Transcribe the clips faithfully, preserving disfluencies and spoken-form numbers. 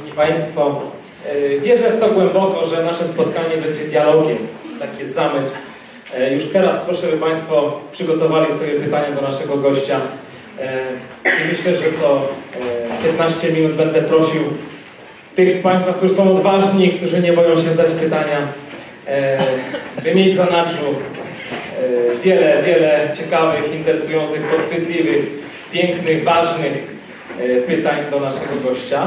Szanowni Państwo, wierzę w to głęboko, że nasze spotkanie będzie dialogiem. Taki jest zamysł. Już teraz proszę, by Państwo przygotowali sobie pytania do naszego gościa. I myślę, że co piętnaście minut będę prosił tych z Państwa, którzy są odważni, którzy nie boją się zadać pytania, by mieć w zanadrzu wiele, wiele ciekawych, interesujących, podchwytliwych, pięknych, ważnych pytań do naszego gościa.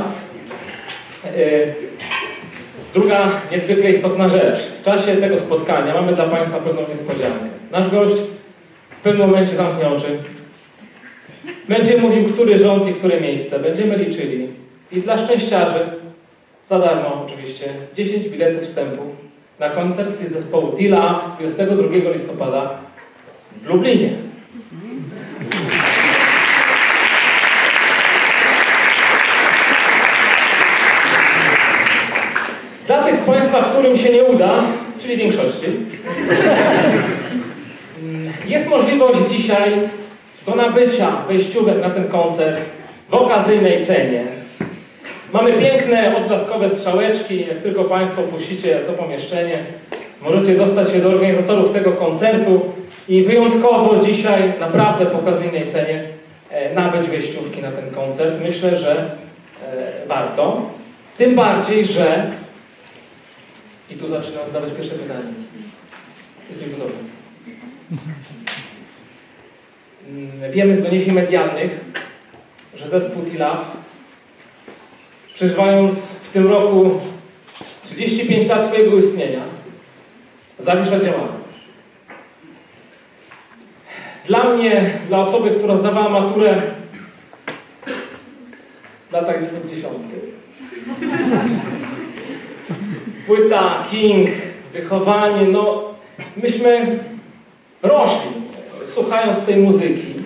Druga niezwykle istotna rzecz. W czasie tego spotkania mamy dla Państwa pewną niespodziankę. Nasz gość w pewnym momencie zamknie oczy. Będzie mówił, który rząd i które miejsce. Będziemy liczyli. I dla szczęściarzy, za darmo oczywiście, dziesięć biletów wstępu na koncert zespołu T-Love dwudziestego drugiego listopada w Lublinie. Dla tych z Państwa, którym się nie uda, czyli większości, jest możliwość dzisiaj do nabycia wejściówek na ten koncert w okazyjnej cenie. Mamy piękne, odblaskowe strzałeczki. Jak tylko Państwo puścicie to pomieszczenie, możecie dostać się do organizatorów tego koncertu i wyjątkowo dzisiaj, naprawdę po okazyjnej cenie, nabyć wejściówki na ten koncert. Myślę, że warto. Tym bardziej, że i tu zaczynam zadawać pierwsze pytanie. Jesteś gotowy? Wiemy z doniesień medialnych, że zespół T-Love, przeżywając w tym roku trzydzieści pięć lat swojego istnienia, zawiesza działalność. Dla mnie, dla osoby, która zdawała maturę w latach dziewięćdziesiątych, płyta, King, wychowanie, no myśmy rośli, słuchając tej muzyki.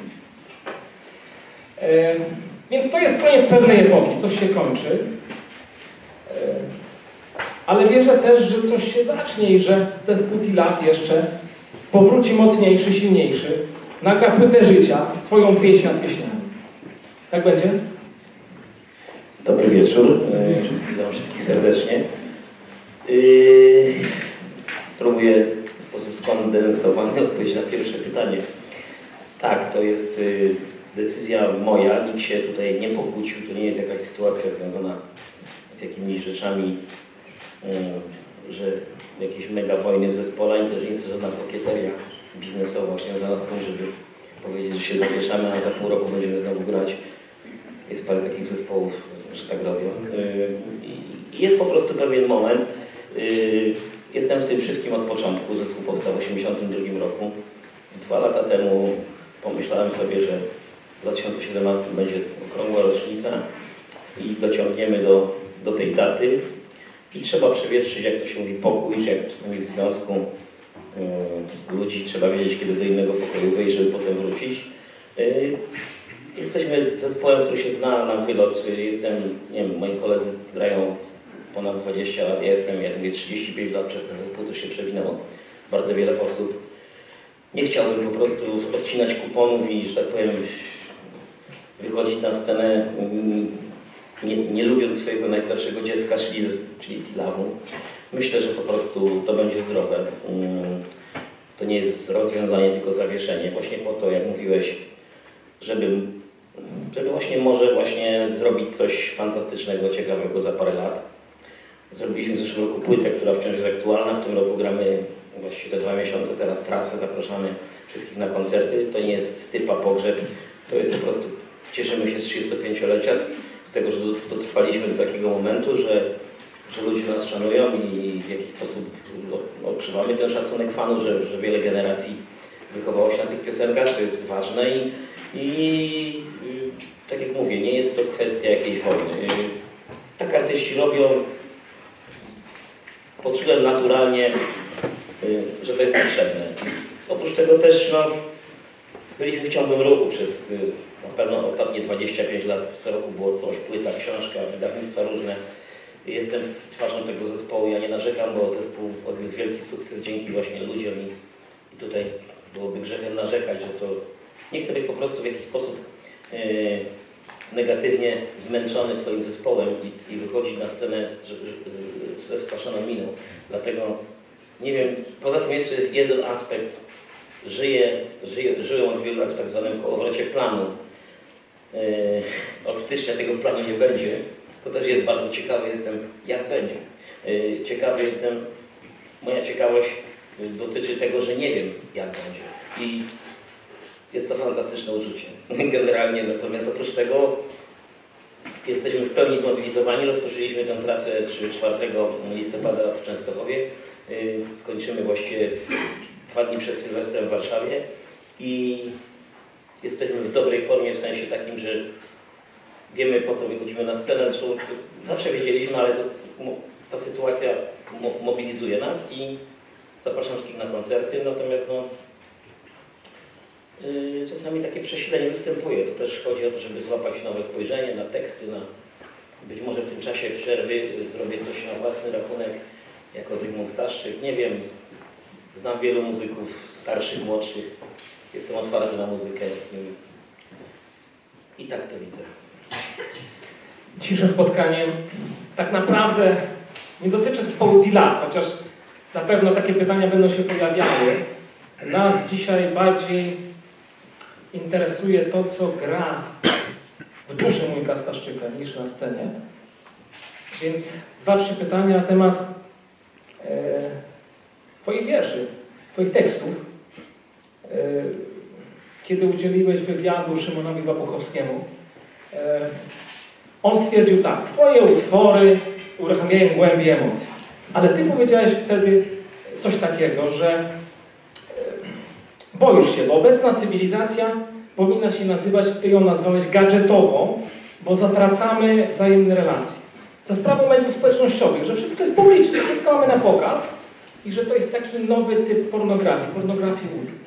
E, więc to jest koniec pewnej epoki, coś się kończy. E, ale wierzę też, że coś się zacznie i że zespół T-Love jeszcze powróci mocniejszy, silniejszy, nagra płytę życia, swoją pieśń nad pieśniami. Tak będzie? Dobry wieczór, witam wszystkich serdecznie. Yy, próbuję w sposób skondensowany odpowiedzieć na pierwsze pytanie. Tak, to jest yy, decyzja moja, nikt się tutaj nie pokłócił, to nie jest jakaś sytuacja związana z jakimiś rzeczami, yy, że jakieś mega wojny w zespole, ani też nie jest to żadna kokieteria biznesowa związana z tym, żeby powiedzieć, że się zawieszamy, a za pół roku będziemy znowu grać. Jest parę takich zespołów, że tak robią. Yy, jest po prostu pewien moment. Jestem w tym wszystkim od początku. Zespół powstał w tysiąc dziewięćset osiemdziesiątym drugim roku. Dwa lata temu pomyślałem sobie, że w dwa tysiące siedemnastym będzie okrągła rocznica i dociągniemy do, do tej daty. I trzeba przewietrzyć, jak to się mówi, pokój, czy jak czasami w związku yy, ludzi trzeba wiedzieć, kiedy do innego pokoju wyjść, żeby potem wrócić. Yy, jesteśmy zespołem, który się zna na wylot. Jestem, nie wiem, moi koledzy grają ponad dwadzieścia lat, ja jestem, jak mówię, trzydzieści pięć lat przez ten zespół, to się przewinęło bardzo wiele osób. Nie chciałbym po prostu odcinać kuponów i, że tak powiem, wychodzić na scenę nie, nie lubiąc swojego najstarszego dziecka, czyli, czyli T-Love'u. Myślę, że po prostu to będzie zdrowe. To nie jest rozwiązanie, tylko zawieszenie. Właśnie po to, jak mówiłeś, żeby, żeby właśnie może właśnie zrobić coś fantastycznego, ciekawego za parę lat. Zrobiliśmy w zeszłym roku płytę, która wciąż jest aktualna. W tym roku gramy właściwie te dwa miesiące teraz trasę, zapraszamy wszystkich na koncerty. To nie jest stypa pogrzeb, to jest po prostu, cieszymy się z trzydziestopięciolecia, z tego, że dotrwaliśmy do takiego momentu, że, że ludzie nas szanują i w jakiś sposób odczuwamy ten szacunek fanów, że, że wiele generacji wychowało się na tych piosenkach, to jest ważne i, i tak jak mówię, nie jest to kwestia jakiejś wojny. Tak artyści robią. Poczułem naturalnie, że to jest potrzebne. Oprócz tego też no, byliśmy w ciągłym ruchu przez na pewno ostatnie dwadzieścia pięć lat. Co roku było coś, płyta, książka, wydawnictwa różne. Jestem twarzą tego zespołu, ja nie narzekam, bo zespół odniósł wielki sukces dzięki właśnie ludziom i, i tutaj byłoby grzechem narzekać, że to nie chcę być po prostu w jakiś sposób yy, negatywnie zmęczony swoim zespołem i, i wychodzi na scenę że, że, ze skwaszoną miną. Dlatego nie wiem, poza tym jeszcze jest jeden aspekt. Żyję, żyję, żyję od wielu lat w tak zwanym kołowrocie planu. Yy, od stycznia tego planu nie będzie. To też jest bardzo ciekawy jestem, jak będzie. Yy, ciekawy jestem, moja ciekawość dotyczy tego, że nie wiem, jak będzie. I jest to fantastyczne uczucie. Generalnie, natomiast oprócz tego jesteśmy w pełni zmobilizowani. Rozpoczęliśmy tę trasę czwartego listopada w Częstochowie. Yy, skończymy właściwie dwa dni przed Sylwestrem w Warszawie i jesteśmy w dobrej formie w sensie takim, że wiemy, po co wychodzimy na scenę. Zresztą zawsze wiedzieliśmy, ale to, ta sytuacja mo mobilizuje nas i zapraszam wszystkich na koncerty. Natomiast no, yy, czasami takie przesilenie występuje. To też chodzi o to, żeby złapać nowe spojrzenie na teksty, na być może w tym czasie przerwy zrobię coś na własny rachunek jako Zygmunt Staszczyk. Nie wiem. Znam wielu muzyków, starszych, młodszych. Jestem otwarty na muzykę i tak to widzę. Dzisiejsze spotkanie tak naprawdę nie dotyczy zespołu D-Lab, chociaż na pewno takie pytania będą się pojawiały. Nas dzisiaj bardziej interesuje to, co gra w duszy Wujka Staszczyka niż na scenie. Więc dwa, trzy pytania na temat e, Twoich wierszy, Twoich tekstów. E, kiedy udzieliłeś wywiadu Szymonowi Łapuchowskiemu, e, on stwierdził tak: Twoje utwory uruchamiają głębię emocji. Ale Ty powiedziałeś wtedy coś takiego, że e, boisz się, bo obecna cywilizacja powinna się nazywać, Ty ją nazwałeś gadżetową, bo zatracamy wzajemne relacje. Za sprawą mediów społecznościowych, że wszystko jest publiczne, wszystko mamy na pokaz i że to jest taki nowy typ pornografii, pornografii uczuć.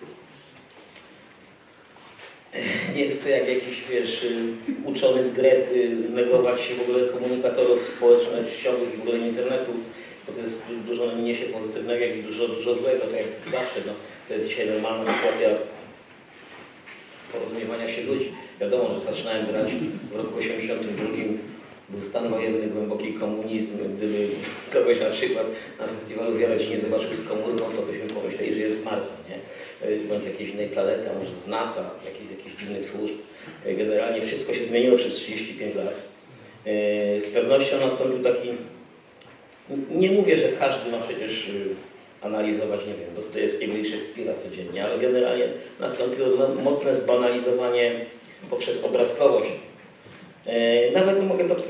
Nie chcę jak jakiś, wiesz, uczony z Grety negować się w ogóle komunikatorów społecznościowych i w ogóle internetu, bo to jest dużo niesie pozytywnego, jak i dużo, dużo złego, tak jak zawsze. No, to jest dzisiaj normalna sytuacja porozumiewania się ludzi. Wiadomo, że zaczynałem grać w roku osiemdziesiątym drugim, był stan wojenny, głęboki komunizm. Gdyby kogoś na przykład na festiwalu w Jarocinie zobaczył z komórką, to byśmy pomyśleli, że jest z Marsa, nie? Bądź jakiejś innej planety, a może z NASA, jakichś, jakichś dziwnych służb. Generalnie wszystko się zmieniło przez trzydzieści pięć lat. Z pewnością nastąpił taki... Nie mówię, że każdy ma przecież analizować, nie wiem, Dostojewskiego i Szekspira codziennie, ale generalnie nastąpiło mocne zbanalizowanie poprzez obrazkowość. Nawet mogę to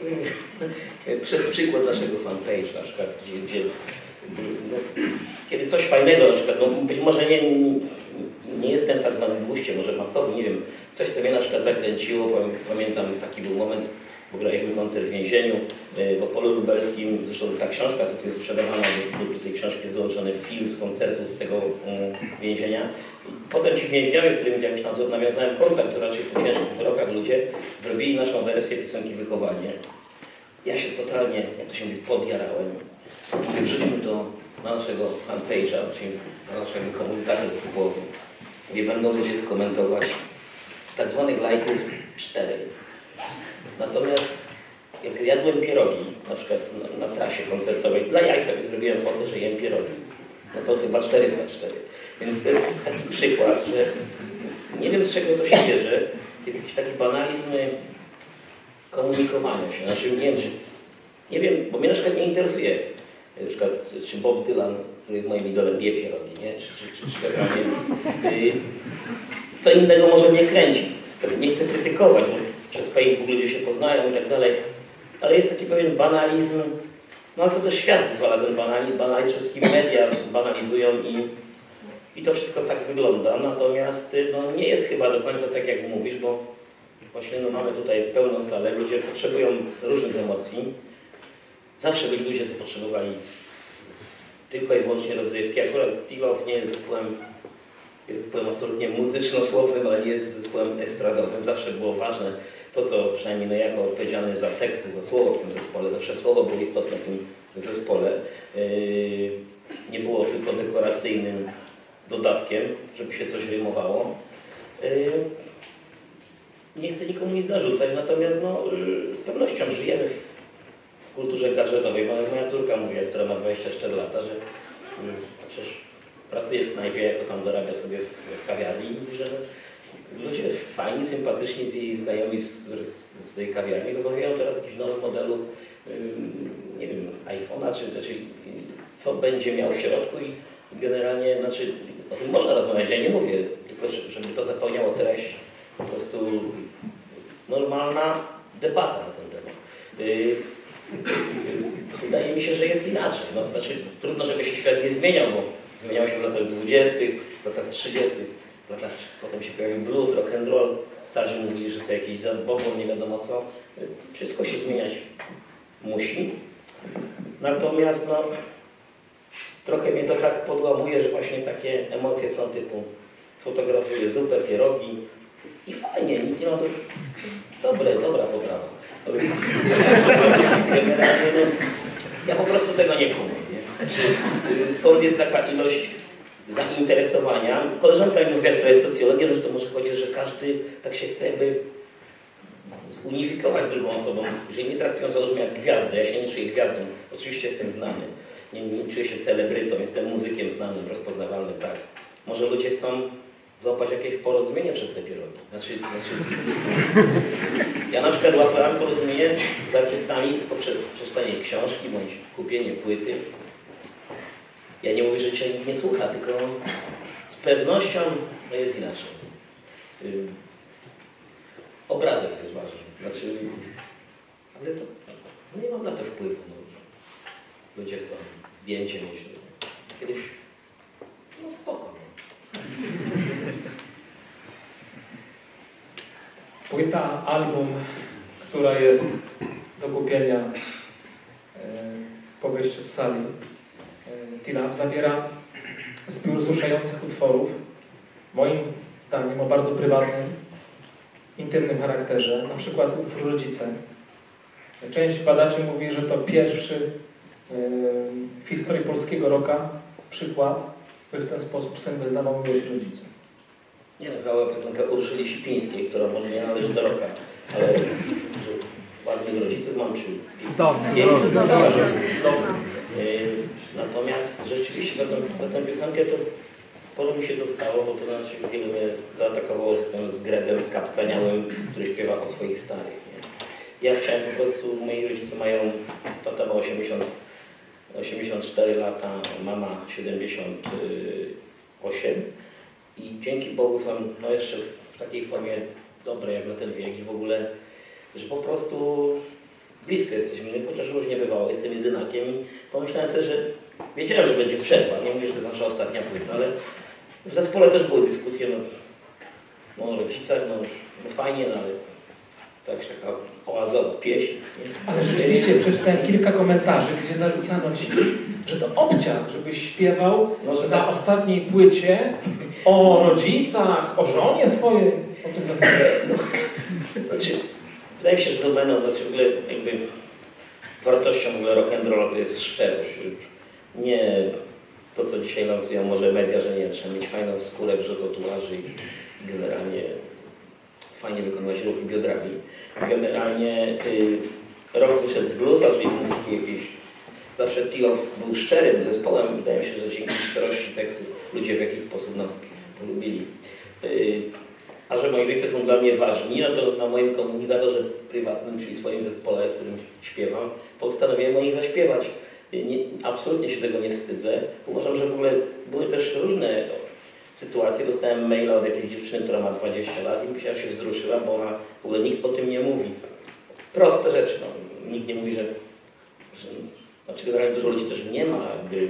przez przykład naszego fanpage'a, na przykład, gdzie, gdzie no, kiedy coś fajnego, na przykład, no, być może nie, nie jestem tak zwanym guście, może masowy, nie wiem, coś co mnie na przykład zakręciło, pamiętam taki był moment, bo graliśmy koncert w więzieniu w Opolu Lubelskim, zresztą ta książka, co tu jest sprzedawana, do tej książki jest dołączony film z koncertu z tego więzienia. Potem ci więźniowie, z którymi jakoś tam nawiązałem kontakt, to raczej po ciężkich wyrokach ludzie, zrobili naszą wersję piosenki Wychowanie. Ja się totalnie, jak to się mówi, podjarałem. Wrzućmy to na naszego fanpage'a, czyli na naszego komunikator zespołowy. Nie będą ludzie to komentować. Tak zwanych lajków cztery. Natomiast jak jadłem pierogi, na przykład na, na trasie koncertowej, dla jaj sobie zrobiłem fotę, że jem pierogi. No to chyba czterysta cztery. Więc to jest taki przykład, że nie wiem, z czego to się bierze. Jest jakiś taki banalizm komunikowania się. Znaczy, nie wiem, czy, nie wiem, bo mnie na przykład nie interesuje, na przykład, czy Bob Dylan, który jest moim idolem, je pierogi, nie? Czy, czy, czy, czy generalnie, co innego może mnie kręcić. Nie chcę krytykować, bo przez Facebook ludzie się poznają i tak dalej, ale jest taki pewien banalizm. No ale to też świat zwala ten banalizm, banalizm, przede wszystkim media banalizują i, i to wszystko tak wygląda. Natomiast no, nie jest chyba do końca tak, jak mówisz, bo właśnie no, mamy tutaj pełną salę, ludzie potrzebują różnych emocji. Zawsze byli ludzie, co potrzebowali tylko i wyłącznie rozrywki. Akurat Tilow nie jest zespołem, jest zespołem absolutnie muzyczno-słownym, ale nie jest zespołem estradowym. Zawsze było ważne to, co przynajmniej no, jako odpowiedzialny za teksty, za słowo w tym zespole, zawsze słowo było istotne w tym zespole. Yy, nie było tylko dekoracyjnym dodatkiem, żeby się coś rymowało. Yy, nie chcę nikomu nic narzucać, natomiast no, z pewnością żyjemy w kulturze gadżetowej. Moja córka mówiła, która ma dwadzieścia cztery lata, że przecież pracuje w knajpie, jako tam dorabia sobie w, w kawiarni i mówi, że ludzie fajni, sympatyczni z jej znajomi z, z tej kawiarni rozmawiają teraz o jakimś nowym modelu, nie wiem, iPhone'a, czy, czy co będzie miał w środku i generalnie, znaczy o tym można rozmawiać, ja nie mówię, tylko żeby to zapełniało treść, po prostu normalna debata na ten temat. Wydaje mi się, że jest inaczej. No, znaczy, trudno, żeby się świat nie zmieniał, bo zmieniał się w latach dwudziestych, w latach trzydziestych, w latach potem się pojawił blues, rock and roll. Starzy mówili, że to jakiś zabobon, nie wiadomo co. Wszystko się zmieniać musi. Natomiast no, trochę mnie to tak podłamuje, że właśnie takie emocje są typu sfotografuję zupę, pierogi i fajnie, nic nie ma do... Dobre, dobra potrawa. Generalnie, no, ja po prostu tego nie kumam. Nie? Skąd jest taka ilość zainteresowania? Koleżanka mi mówiła, która jest socjologiem, że to może chodzi, że każdy tak się chce jakby zunifikować z drugą osobą. Jeżeli nie traktują załóżmy jak gwiazdę, ja się nie czuję gwiazdą, oczywiście jestem znany, nie, nie czuję się celebrytą, jestem muzykiem znanym, rozpoznawalnym, tak. Może ludzie chcą złapać jakieś porozumienie przez te pierogi. Znaczy, znaczy, ja na przykład łapałem porozumienie z artystami poprzez przeczytanie książki bądź kupienie płyty. Ja nie mówię, że cię nikt nie słucha, tylko z pewnością no jest inaczej. Yy, obrazek jest ważny. Znaczy, ale to no nie mam na to wpływu. No. Ludzie chcą zdjęcie mieć. Kiedyś no spoko. Płyta, album, która jest do kupienia e, po wyjściu z sali e, T-Lab, zawiera zbiór wzruszających utworów, moim zdaniem o bardzo prywatnym, intymnym charakterze, na przykład utwór Rodzice. Część badaczy mówi, że to pierwszy e, w historii polskiego rocka przykład, by w ten sposób syn wyznawał miłość rodzicom. Nie no, chyba piosenka Urszyli Sipińskiej, która może nie należy do rocka, ale że ładnych rodziców mam, czy pięknych, natomiast rzeczywiście za tę, za tę piosenkę to sporo mi się dostało, bo to znaczy wielu mnie zaatakowało, że jestem z Gredem, z Kapcaniałem, który śpiewa o swoich starych. Nie? Ja chciałem po prostu, moi rodzice mają, tata ma osiemdziesiąt, osiemdziesiąt cztery lata, mama siedemdziesiąt osiem. I dzięki Bogu są no jeszcze w takiej formie dobrej jak na ten wiek i w ogóle, że po prostu blisko jesteśmy, chociaż różnie bywało, jestem jedynakiem i pomyślałem sobie, że wiedziałem, że będzie przerwa, nie mówię, że to jest nasza ostatnia płyta, ale w zespole też były dyskusje no, no o rodzicach, no, no fajnie, no ale tak taka oazowa pieśń. Nie? Ale rzeczywiście przeczytałem kilka komentarzy, gdzie zarzucano ci, że to obciach, żebyś śpiewał no, że na tak. ostatniej płycie o rodzicach, o żonie swojej, o tym no, znaczy, wydaje mi się, że domeną, znaczy w ogóle jakby wartością w ogóle rock'n'rolla to jest szczerość. Nie to, co dzisiaj lansują może media, że nie, trzeba mieć fajną skórę, brzeg od tatuaży i generalnie fajnie wykonywać ruchy biodrami. Generalnie y, rock wyszedł z bluesa, czyli z muzyki jakiejś. Zawsze T-Lab był szczerym zespołem. Wydaje mi się, że dzięki szczerości tekstów ludzie w jakiś sposób nas polubili. Y, a że moi rodzice są dla mnie ważni, no to na moim komunikatorze prywatnym, czyli swoim zespole, w którym śpiewam, postanowiłem o nich zaśpiewać. Nie, absolutnie się tego nie wstydzę. Uważam, że w ogóle były też różne sytuacje. Dostałem maila od jakiejś dziewczyny, która ma dwadzieścia lat i ja się wzruszyła, bo ona, w ogóle nikt o tym nie mówi. Proste rzeczy. No. Nikt nie mówi, że, że znaczy generalnie dużo ludzi też nie ma jakby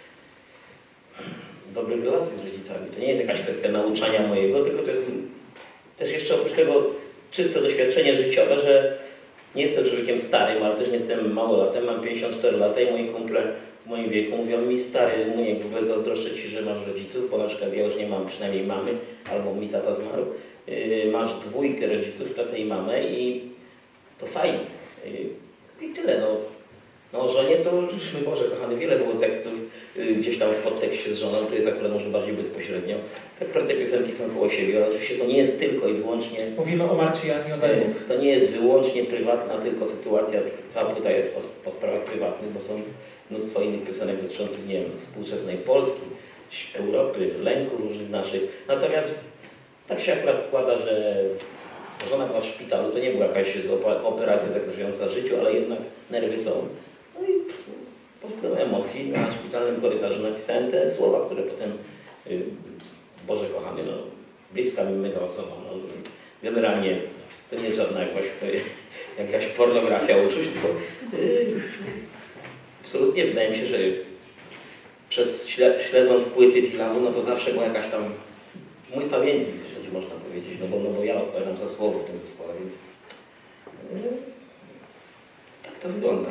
dobrych relacji z rodzicami. To nie jest jakaś kwestia nauczania mojego, tylko to jest też jeszcze oprócz tego czyste doświadczenie życiowe, że nie jestem człowiekiem starym, ale też nie jestem małolatem, mam pięćdziesiąt cztery lata i moi kumple w moim wieku mówią mi, stary, Muniek, w ogóle zazdroszczę ci, że masz rodziców, bo na przykład ja już nie mam przynajmniej mamy, albo mi tata zmarł. Yy, masz dwójkę rodziców, tatę i mamę i to fajnie. Yy, I tyle, no. No o żonie to, Boże kochany, wiele było tekstów gdzieś tam w podtekście z żoną, to jest akurat może bardziej bezpośrednio. Tak te piosenki są koło siebie, ale oczywiście to nie jest tylko i wyłącznie... Mówimy o Marcin Odejmu. To nie jest wyłącznie prywatna tylko sytuacja, cała płyta jest o, o sprawach prywatnych, bo są mnóstwo innych piosenek dotyczących, nie wiem, współczesnej Polski, Europy, lęku różnych naszych. Natomiast tak się akurat składa, że żona była w szpitalu, to nie była jakaś operacja zagrażająca życiu, ale jednak nerwy są. No i pod wpływem emocji na szpitalnym korytarzu napisałem te słowa, które potem, yy, Boże kochany, no, bliska mi mega osoba. No, generalnie to nie jest żadna jakaś, jakaś pornografia uczuć, tylko yy, absolutnie wydaje mi się, że przez śledząc płyty Tilawu, no to zawsze była jakaś tam mój pamiętnik w zasadzie można powiedzieć, no bo, no bo ja odpowiadam za słowo w tym zespole, więc yy, tak to wygląda.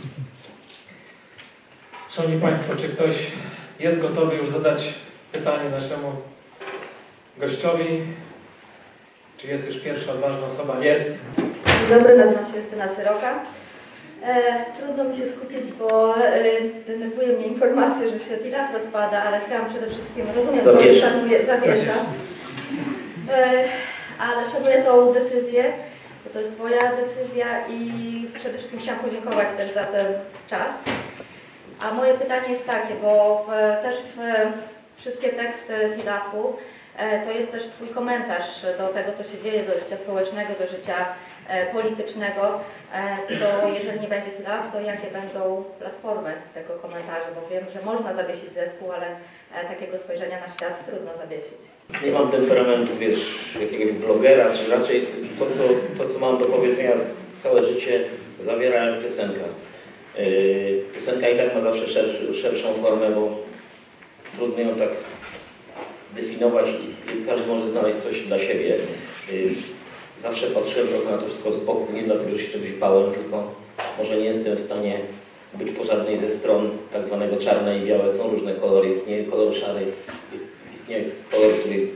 Szanowni Państwo, czy ktoś jest gotowy już zadać pytanie naszemu gościowi? Czy jest już pierwsza odważna osoba? Jest. Dzień dobry, nazywam się Justyna Syroka. E, trudno mi się skupić, bo e, denerwuje mnie informacja, że się Tilaf rozpada, ale chciałam przede wszystkim, rozumiem, że szanuję, zawiesza. E, ale szanuję tą decyzję, bo to jest Twoja decyzja i przede wszystkim chciałam podziękować też za ten czas. A moje pytanie jest takie, bo w, też w wszystkie teksty Tilafu e, to jest też Twój komentarz do tego, co się dzieje, do życia społecznego, do życia e, politycznego. E, to jeżeli nie będzie Tilaf, to jakie będą platformy tego komentarza? Bo wiem, że można zawiesić zespół, ale e, takiego spojrzenia na świat trudno zawiesić. Nie mam temperamentu, wiesz, jakiegoś blogera, czy raczej to, co, to, co mam do powiedzenia całe życie, zawiera w piosenkach. Yy, piosenka i tak ma zawsze szerszy, szerszą formę, bo trudno ją tak zdefiniować i, i każdy może znaleźć coś dla siebie. Yy, zawsze patrzyłem trochę na to wszystko z boku, nie dlatego, że się czegoś bałem, tylko może nie jestem w stanie być po żadnej ze stron tak zwanego czarne i białe. Są różne kolory, istnieje kolor szary, istnieje kolor, który...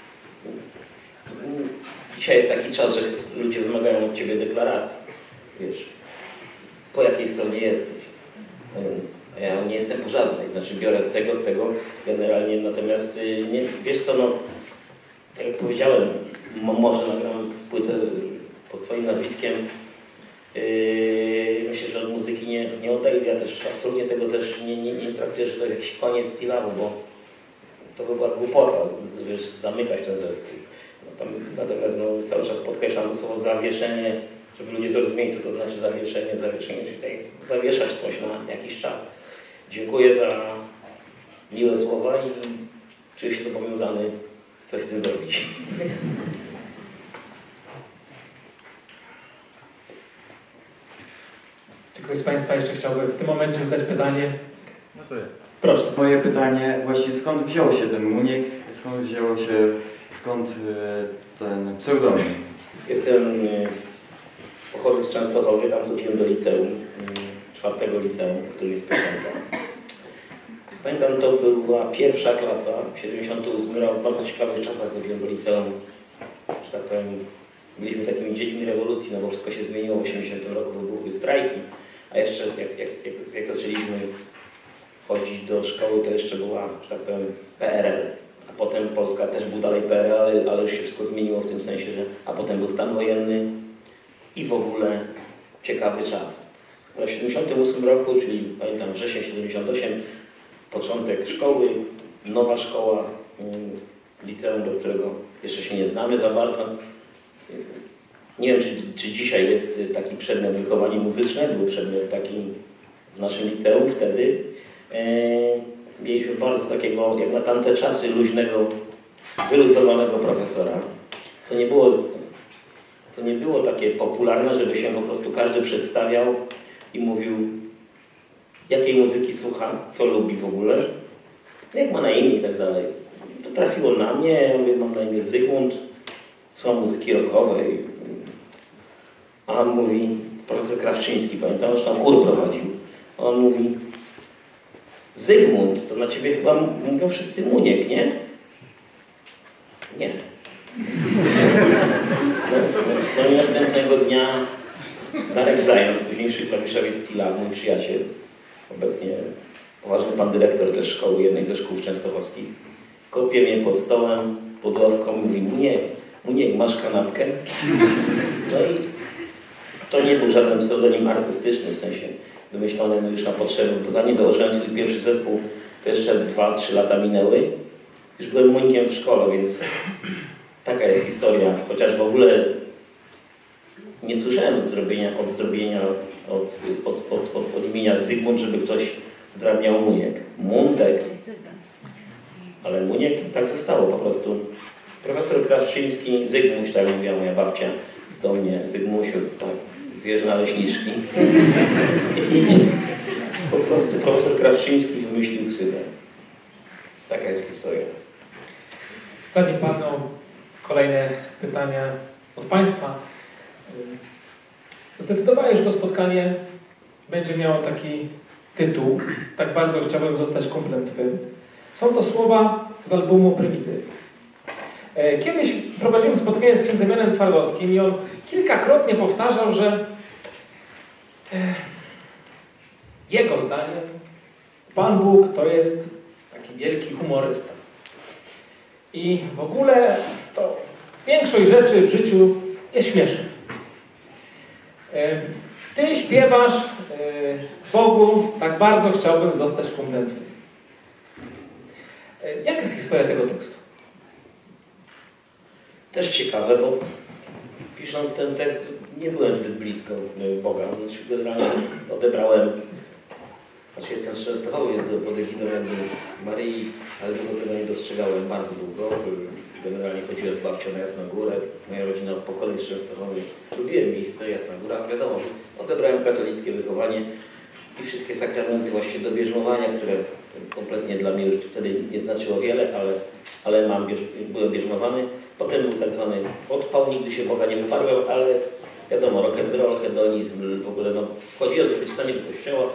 Dzisiaj jest taki czas, że ludzie wymagają od Ciebie deklaracji, wiesz. Po jakiej stronie jesteś. Ja nie jestem po żadnej, znaczy biorę z tego, z tego generalnie, natomiast nie, wiesz co, no, tak jak powiedziałem, może nagram płytę pod swoim nazwiskiem, yy, myślę, że od muzyki nie, nie odejdę, ja też absolutnie tego też nie, nie, nie traktuję, że to jest jakiś koniec Tilawu, bo to by była głupota, wiesz, zamykać ten zespół. No, tam, natomiast no, cały czas podkreślam to słowo zawieszenie, żeby ludzie zrozumieli, co to znaczy zawieszenie, zawieszenie, czyli tak zawieszać coś na jakiś czas. Dziękuję za miłe słowa i czuję się zobowiązany coś z tym zrobić. Czy ktoś z Państwa jeszcze chciałby w tym momencie zadać pytanie? No to ja. Proszę. Moje pytanie, właśnie skąd wziął się ten Muniek, skąd wzięło się, skąd y, ten pseudonim? Jestem, y, pochodzę z Częstochowy, tam chodziłem do liceum, y, czwartego liceum, w którym jest piosenka. Pamiętam, to była pierwsza klasa, siedemdziesiąty ósmy rok, w bardzo ciekawych czasach chodziłem do liceum, że tak powiem, byliśmy takimi dziećmi rewolucji, no bo wszystko się zmieniło w osiemdziesiątym roku, wybuchły strajki, a jeszcze jak, jak, jak, jak zaczęliśmy chodzić do szkoły, to jeszcze była, że tak powiem, P R L. A potem Polska też był dalej P R L, ale, ale już się wszystko zmieniło w tym sensie, że a potem był stan wojenny i w ogóle ciekawy czas. W siedemdziesiątym ósmym roku, czyli pamiętam wrzesień siedemdziesiąty ósmy, początek szkoły, nowa szkoła, liceum, do którego jeszcze się nie znamy za bardzo. Nie wiem, czy, czy dzisiaj jest taki przedmiot wychowanie muzyczne, był przedmiot taki w naszym liceum wtedy. Mieliśmy bardzo takiego, jak na tamte czasy, luźnego, wyluzowanego profesora, co nie było, co nie było takie popularne, żeby się po prostu każdy przedstawiał i mówił, jakiej muzyki słucha, co lubi w ogóle, jak ma na imię i tak dalej. To trafiło na mnie, ja mówię, mam na imię Zygmunt, słucham muzyki rockowej. A on mówi, profesor Krawczyński, pamiętam, że tam chór prowadził. A on mówi, Zygmunt, to na ciebie chyba mówią wszyscy Muniek, nie? Nie. No, no i następnego dnia Darek Zając, późniejszy klawiszowiec Tilawu, mój przyjaciel, obecnie poważny pan dyrektor też szkoły, jednej ze szkół częstochowskich, kopie mnie pod stołem, pod ławką, mówi: Muniek, Muniek, masz kanapkę? No i to nie był żaden pseudonim artystyczny, w sensie wymyślony już na potrzeby, bo zanim założyłem swój pierwszy zespół, to jeszcze dwa trzy lata minęły. Już byłem Muńkiem w szkole, więc taka jest historia. Chociaż w ogóle nie słyszałem z zrobienia, od zrobienia, od, od, od, od, od imienia Zygmunt, żeby ktoś zdrabniał Muniek. Muntek. Ale Muniek tak zostało po prostu. Profesor Krawczyński, Zygmuś, tak mówiła moja babcia do mnie, Zygmusiu, tak, zwierzę naleśniczki. I po prostu profesor Krawczyński wymyślił ksywę. Taka jest historia. Zanim Panu kolejne pytania od Państwa. Zdecydowałeś, że to spotkanie będzie miało taki tytuł. Tak bardzo chciałbym zostać kumplem Twym. Są to słowa z albumu Prymityw. Kiedyś prowadziłem spotkanie z księdzem Janem Twarowskim i on kilkakrotnie powtarzał, że jego zdaniem Pan Bóg to jest taki wielki humorysta. I w ogóle to większość rzeczy w życiu jest śmieszna. Ty śpiewasz Bogu, tak bardzo chciałbym zostać kumplem Twym. Jaka jest historia tego tekstu? Też ciekawe, bo pisząc ten tekst nie byłem zbyt blisko Boga. Znaczy, generalnie odebrałem, znaczy jestem z Częstochowy, pod egidą Maryi, ale długo tego nie dostrzegałem bardzo długo. Generalnie chodziłem z babcią na Jasną Górę. Moja rodzina od pokoleń z Częstochowy. Lubiłem miejsce Jasna Góra. Wiadomo, odebrałem katolickie wychowanie i wszystkie sakramenty właśnie do bierzmowania, które kompletnie dla mnie już wtedy nie znaczyło wiele, ale, ale mam, byłem bierzmowany. Potem był tak zwany odpał, nigdy się Boga nie wyparłem, ale wiadomo, rock'n'roll, hedonizm, w ogóle no, wchodziłem sobie czasami do kościoła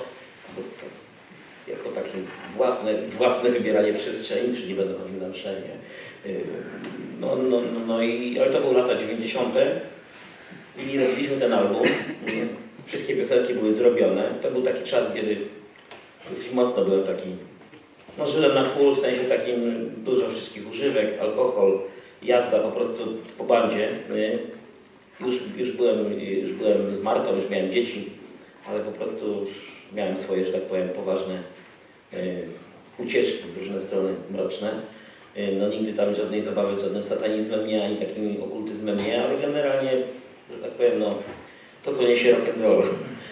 jako takie własne, własne wybieranie przestrzeni, czyli będę chodził na mszę, nie? No, no, no, no i ale to były lata dziewięćdziesiąte i robiliśmy ten album. Wszystkie piosenki były zrobione. To był taki czas, kiedy dosyć mocno byłem taki, no żyłem na full, w sensie takim dużo wszystkich używek, alkohol, jazda po prostu po bandzie. Już, już, byłem, już byłem z Martą, już miałem dzieci, ale po prostu miałem swoje, że tak powiem, poważne ucieczki w różne strony mroczne. No nigdy tam żadnej zabawy z żadnym satanizmem nie, ani takim okultyzmem nie, ale generalnie, że tak powiem, no to co niesie rock'n'roll.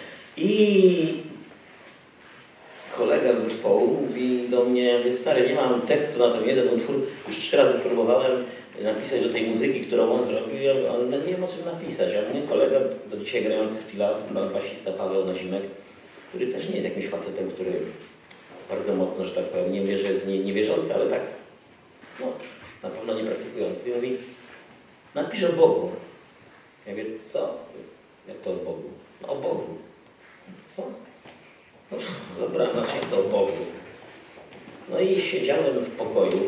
I kolega z zespołu mówi do mnie: stary, nie mam tekstu na ten jeden utwór, już trzy razy próbowałem napisać do tej muzyki, którą on zrobił, ale nie wiem o czym napisać. A mnie kolega, do dzisiaj grający w Tila, basista Paweł Nazimek, który też nie jest jakimś facetem, który bardzo mocno, że tak powiem, nie wierzy, jest nie, niewierzący, ale tak, no, na pewno nie praktykujący. I mówi: napisz o Bogu. Ja mówię: co? Jak to o Bogu? No, o Bogu. Co? No, dobra, znaczy to o Bogu. No i siedziałem w pokoju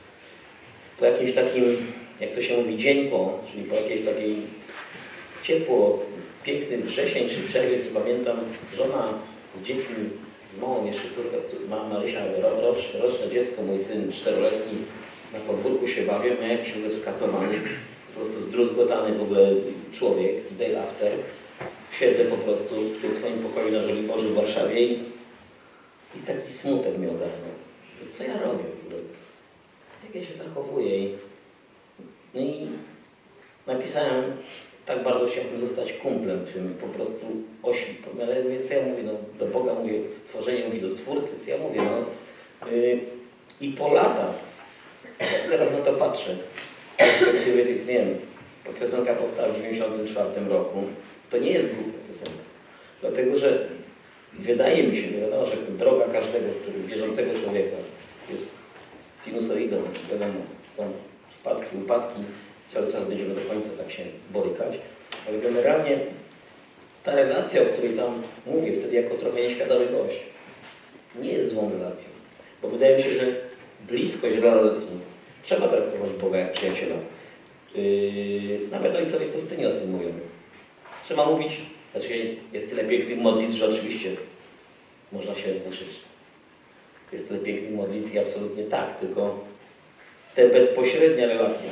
po jakimś takim, jak to się mówi, dzień po, czyli po jakiejś takiej ciepło, piękny wrzesień czy czerwiec, nie pamiętam, żona z dziećmi, z małą jeszcze córkę, mam Marysia, roczne, roczne dziecko, mój syn czteroletni, na podwórku się bawię, miał jakiś w ogóle skakowany, po prostu zdruzgotany w ogóle człowiek, day after. Siedzę po prostu w tym swoim pokoju na Żoliborzu w Warszawie i, i taki smutek mnie ogarnął. Co ja robię w ogóle? Jak ja się zachowuję? I, no i napisałem: tak bardzo chciałbym zostać kumplem, czym po prostu ośmiu. Ale więc ja mówię, no, do Boga mówię, stworzenie mówi do Stwórcy, co ja mówię, no. Yy, I po latach, jak teraz na to patrzę, z perspektywy tych, nie wiem, piosenka powstała w dziewięćdziesiątym czwartym roku, to nie jest głupia piosenka. Dlatego, że wydaje mi się, nie wiadomo, że droga każdego, który wierzącego człowieka jest sinusoidą, wiadomo, są spadki, upadki, cały czas będziemy do końca tak się borykać, ale generalnie ta relacja, o której tam mówię wtedy jako trochę nieświadomy gość, nie jest złą relacją, bo wydaje mi się, że bliskość relacji trzeba traktować Boga jak przyjaciela. Yy, nawet ojcowie pustyni o tym mówią. Trzeba mówić, znaczy jest tyle pięknych modlitw, że oczywiście można się, znaczy jest tyle pięknych modlitw i absolutnie tak, tylko te bezpośrednia relacja,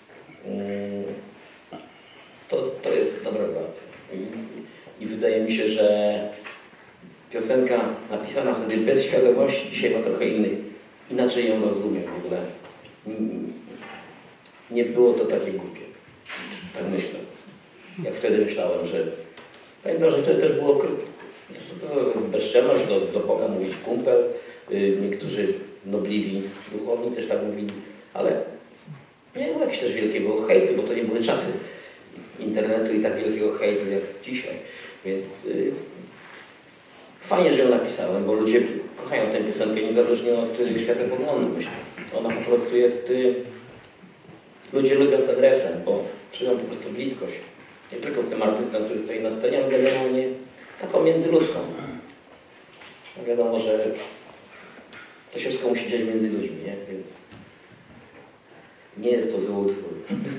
to, to jest dobra relacja. I, I wydaje mi się, że piosenka napisana wtedy bez świadomości dzisiaj ma trochę innych, inaczej ją rozumiem w ogóle. Nie było to takie głupie, tak myślę. Jak wtedy myślałem, że pamiętam, że wtedy też było bezczelność do, do Boga mówić kumpel, niektórzy nobliwi duchowni też tak mówili, ale nie było jakiegoś też wielkiego hejtu, bo to nie były czasy internetu i tak wielkiego hejtu jak dzisiaj. Więc yy, fajnie, że ją napisałem, bo ludzie kochają tę piosenkę niezależnie od yy, światopoglądu, myślę. Ona po prostu jest... Yy, ludzie lubią ten refren, bo czują po prostu bliskość. Nie tylko z tym artystą, który stoi na scenie, ale generalnie taką międzyludzką. No wiadomo, że to się wszystko musi dziać między ludźmi, nie? Więc nie jest to zły utwór.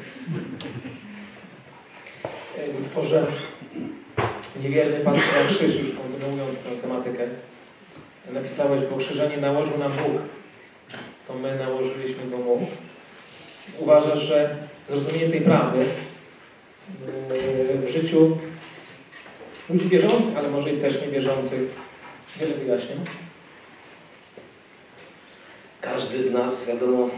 W utworze Niewierny patrzy na krzyż, już kontynuując tę tematykę, napisałeś, bo krzyża nie nałożył nam Bóg, to my nałożyliśmy go Mu. Uważasz, że zrozumienie tej prawdy w życiu ludzi wierzących, ale może i też niewierzących, wiele wyjaśnia? Każdy z nas, wiadomo,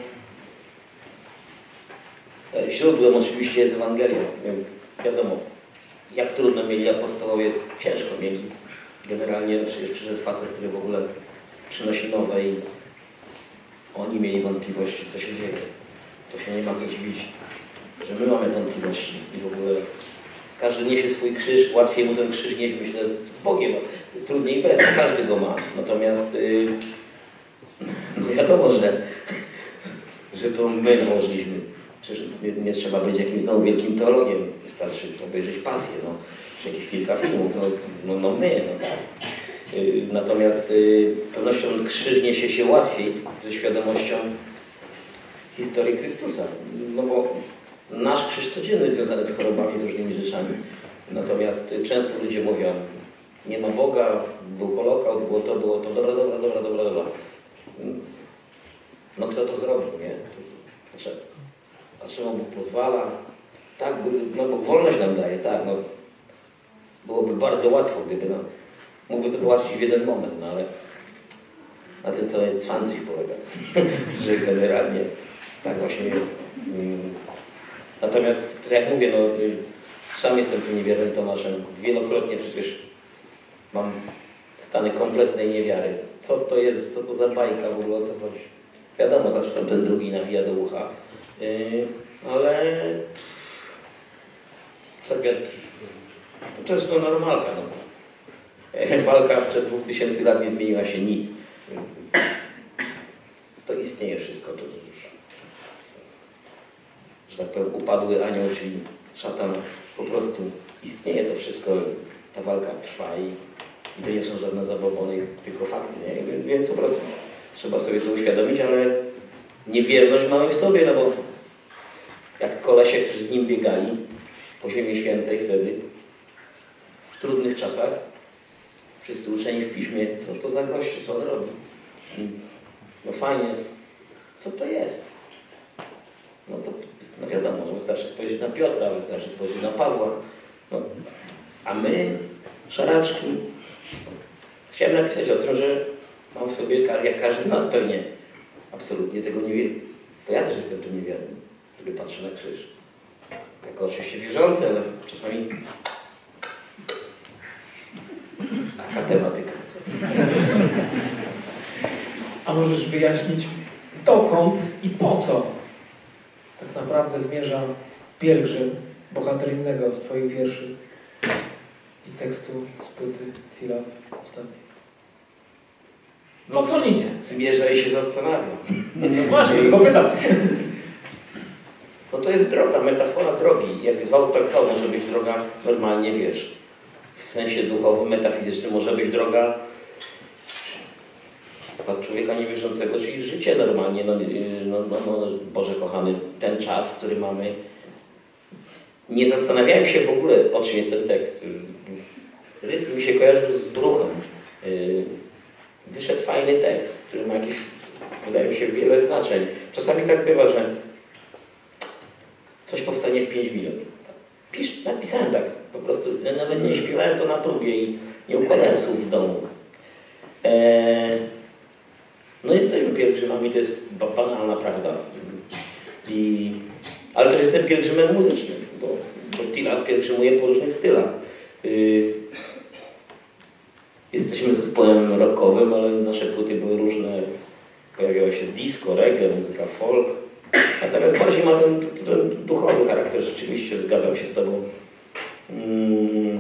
źródłem oczywiście jest Ewangelia. Wiadomo, jak trudno mieli apostołowie, ciężko mieli. Generalnie przecież przyszedł facet, który w ogóle przynosi nowe i oni mieli wątpliwości, co się dzieje. To się nie ma co dziwić, że my mamy wątpliwości i w ogóle każdy niesie swój krzyż, łatwiej mu ten krzyż nieść, myślę, z Bogiem. Trudniej bez, każdy go ma. Natomiast yy, no wiadomo, że, że to my nałożyliśmy. Przecież nie, nie trzeba być jakimś znowu wielkim teologiem. Wystarczy obejrzeć Pasję, no, czy jakieś kilka filmów. No, no, no my, no tak. Yy, natomiast yy, z pewnością krzyż niesie się łatwiej ze świadomością historii Chrystusa. No bo nasz krzyż codzienny jest związany z chorobami, z różnymi rzeczami. Natomiast często ludzie mówią, nie ma Boga, był Holokaust, było to, było to, dobra, dobra, dobra, dobra, dobra. No kto to zrobił, nie? Dlaczego? Dlaczego Bóg pozwala? Tak, no bo wolność nam daje, tak, no. Byłoby bardzo łatwo, gdyby no, mógłby to załatwić w jeden moment, no ale na tym całej cwancyś polega, że generalnie tak właśnie jest. Natomiast, jak mówię, no, sam jestem tym niewiernym Tomaszem. Wielokrotnie przecież mam stany kompletnej niewiary. Co to jest, co to za bajka w ogóle, o co chodzi? Wiadomo, zawsze tam ten drugi nawija do ucha. Yy, ale sobie, to jest to normalka. No. Walka sprzed dwóch tysięcy lat nie zmieniła się nic. To istnieje wszystko. To, że tak powiem, upadły anioł, czyli szatan, po prostu istnieje to wszystko, ta walka trwa i, i to nie są żadne zabobony, tylko fakty, nie? Więc po prostu trzeba sobie to uświadomić, ale niewierność mamy w sobie, no bo jak kolesie, którzy z nim biegali po Ziemi Świętej wtedy, w trudnych czasach, wszyscy uczeni w piśmie, co to za goście, co on robi? No fajnie, co to jest? No to no wiadomo, no wystarczy spojrzeć na Piotra, wystarczy spojrzeć na Pawła. No, a my, szaraczki, chciałem napisać o tym, że mam w sobie, jak każdy z nas pewnie, absolutnie tego nie wie. To ja też jestem tu niewierny, który patrzy na krzyż. Jako oczywiście wierzący, ale czasami taka tematyka. A możesz wyjaśnić, dokąd i po co tak naprawdę zmierza pielgrzym, bohater innego z Twoich wierszy i tekstu z płyty Filaf ostatniej? Po co on idzie? Zmierza i się zastanawia. No właśnie, tylko pytam. No to jest droga, metafora drogi. Jak zwał, tak zwał, może być droga normalnie, wiesz, w sensie duchowym, metafizycznym może być droga dla człowieka niewierzącego, czyli życie normalnie, no, no, no, no, Boże kochany, ten czas, który mamy. Nie zastanawiałem się w ogóle, o czym jest ten tekst. Rytm mi się kojarzył z bruchem. Wyszedł fajny fajny tekst, który ma jakieś, wydaje mi się, wiele znaczeń. Czasami tak bywa, że coś powstanie w pięć minut. Pisz, napisałem tak, po prostu, ja nawet nie śpiewałem to na próbie i nie układałem słów w domu. Eee, no jesteśmy pielgrzymami, to jest banalna prawda. I, ale to jestem pielgrzymem muzycznym, bo, bo Tila pielgrzymuje po różnych stylach. Yy, jesteśmy zespołem rockowym, ale nasze płyty były różne. Pojawiało się disco, reggae, muzyka folk. Natomiast bardziej ma ten, ten duchowy charakter, rzeczywiście zgadzam się z Tobą. Hmm.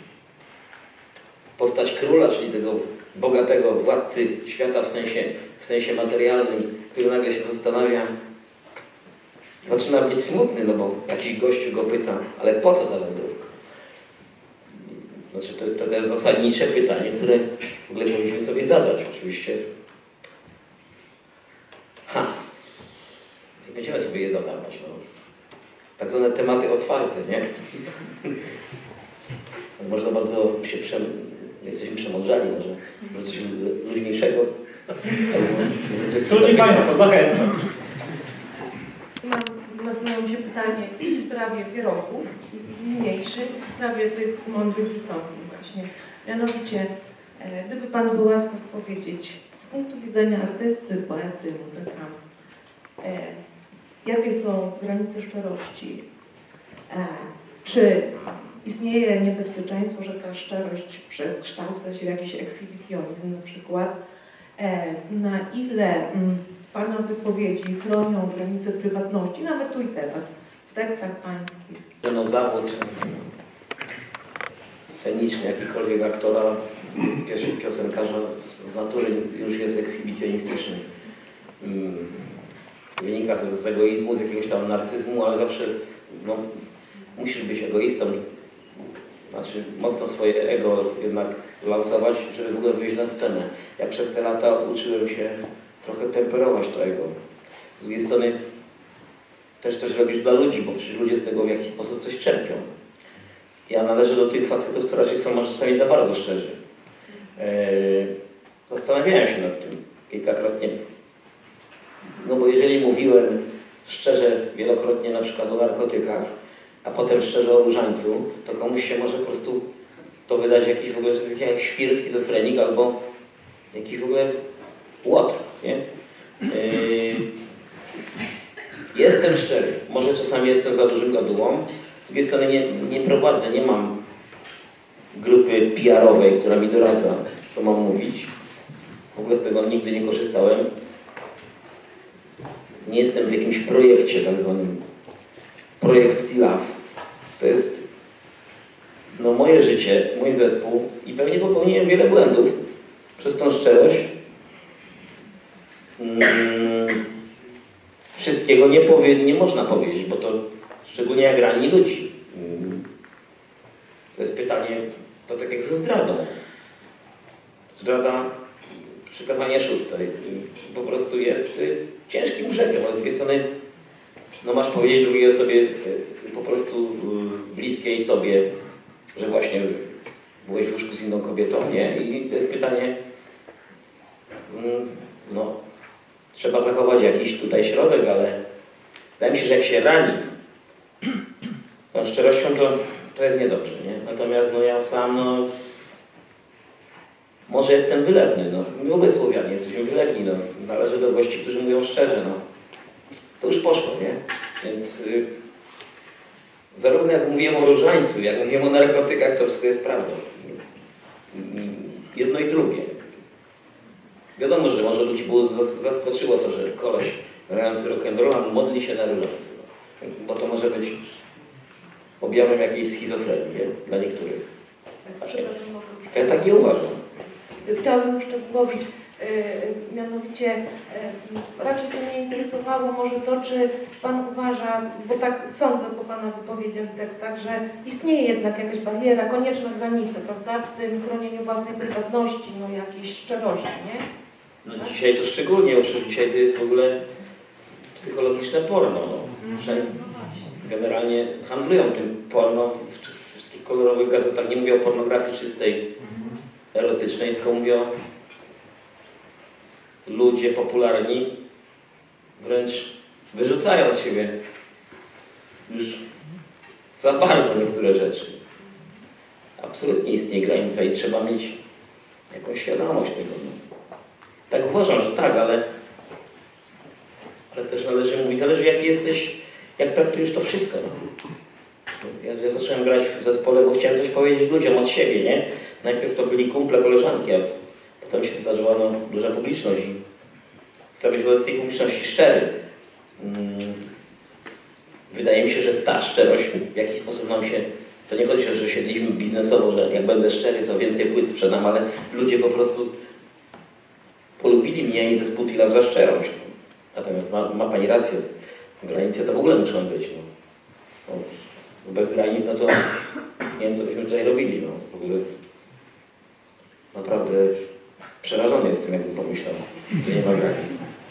Postać króla, czyli tego bogatego władcy świata w sensie, w sensie materialnym, który nagle się zastanawia, zaczyna być smutny, no bo jakiś gościu go pyta, ale po co ta wędrówka? Znaczy to, to jest zasadnicze pytanie, które w ogóle powinniśmy sobie zadać. Oczywiście ha, nie będziemy sobie je zadawać. No. Tak zwane tematy otwarte, nie? Można bardzo się prze... jesteśmy przemądrzali, może, może coś luźniejszego. Szanowni Państwo, zachęcam. Mam, nasuwało się pytanie i w sprawie wyroków mniejszych, w sprawie tych mądrych wystąpień właśnie. Mianowicie, e, gdyby Pan był łaskaw powiedzieć z punktu widzenia artysty, poety, muzyka, e, jakie są granice szczerości? E, czy istnieje niebezpieczeństwo, że ta szczerość przekształca się w jakiś ekshibicjonizm na przykład? E, na ile m, Pana wypowiedzi chronią granice prywatności, nawet tu i teraz, w tekstach pańskich? No zawód sceniczny, jakikolwiek aktora, piosenkarza z natury już jest ekshibicjonistyczny. Wynika z, z egoizmu, z jakiegoś tam narcyzmu, ale zawsze no, musisz być egoistą. Znaczy mocno swoje ego jednak lansować, żeby w ogóle wyjść na scenę. Ja przez te lata uczyłem się trochę temperować to ego. Z drugiej strony też coś robić dla ludzi, bo przecież ludzie z tego w jakiś sposób coś czerpią. Ja należę do tych facetów, co raczej są czasami za bardzo szczerzy. Eee, zastanawiałem się nad tym kilkakrotnie. No bo jeżeli mówiłem szczerze wielokrotnie na przykład o narkotykach, a potem szczerze o różańcu, to komuś się może po prostu to wydać jakiś w ogóle jak świr, schizofrenik albo jakiś w ogóle łotr, nie? Eee, Jestem szczery. Może czasami jestem za dużym gadułą. Z drugiej strony nie, nie prowadzę, nie mam grupy P R-owej, która mi doradza, co mam mówić. W ogóle z tego nigdy nie korzystałem. Nie jestem w jakimś projekcie tak zwanym. Projekt T-Love. To jest no, moje życie, mój zespół i pewnie popełniłem wiele błędów przez tą szczerość. Hmm. Wszystkiego nie, powie, nie można powiedzieć, bo to szczególnie jak rani ludzi. To jest pytanie, to tak jak ze zdradą. Zdrada, przykazanie szóste i po prostu jest ciężkim grzechem. Z drugiej strony, no masz powiedzieć drugiej osobie po prostu bliskiej tobie, że właśnie byłeś w łóżku z inną kobietą, nie? I to jest pytanie, no, trzeba zachować jakiś tutaj środek, ale wydaje mi się, że jak się rani, no szczerością to, to jest niedobrze, nie? Natomiast no ja sam, no, może jestem wylewny, no. My w ogóle Słowianie jesteśmy wylewni, no. Należy do gości, którzy mówią szczerze, no. To już poszło, nie? Więc y, zarówno jak mówiłem o różańcu, jak mówiłem o narkotykach, to wszystko jest prawdą. Jedno i drugie. Wiadomo, że może ludzi było zaskoczyło to, że koleś grający rock'n'rolla modli się na różańcu. No. Bo to może być objawem jakiejś schizofrenii, nie? Dla niektórych. Ja tak nie uważam. Chciałabym uszczegółowić, yy, mianowicie yy, raczej to mnie interesowało może to, czy Pan uważa, bo tak sądzę po Pana wypowiedziach w tekstach, że istnieje jednak jakaś bariera, konieczna granica, prawda, w tym chronieniu własnej prywatności, no jakiejś szczerości, nie? No dzisiaj to szczególnie, bo dzisiaj to jest w ogóle psychologiczne porno. No. Generalnie handlują tym porno w wszystkich kolorowych gazetach. Nie mówię o pornografii czystej, erotycznej, tylko mówię o ludzie popularni wręcz wyrzucają z siebie już za bardzo niektóre rzeczy. Absolutnie istnieje granica i trzeba mieć jakąś świadomość tego. No. Tak uważam, że tak, ale, ale też należy mówić, zależy jak jesteś, jak traktujesz to wszystko. No. Ja, ja zacząłem grać w zespole, bo chciałem coś powiedzieć ludziom od siebie, nie? Najpierw to byli kumple, koleżanki, a potem się zdarzyła no, duża publiczność i chcę być wobec tej publiczności szczery. Hmm. Wydaje mi się, że ta szczerość w jakiś sposób nam się... To nie chodzi o to, że siedliśmy biznesowo, że jak będę szczery, to więcej płyt sprzedam, ale ludzie po prostu polubili mnie i zespół Tila za szczerość. Natomiast ma, ma Pani rację, granice to w ogóle muszą być. No. No, bez granic, no to nie wiem, co byśmy tutaj robili. No. W ogóle naprawdę przerażony jestem, jakbym pomyślał, że nie ma granic.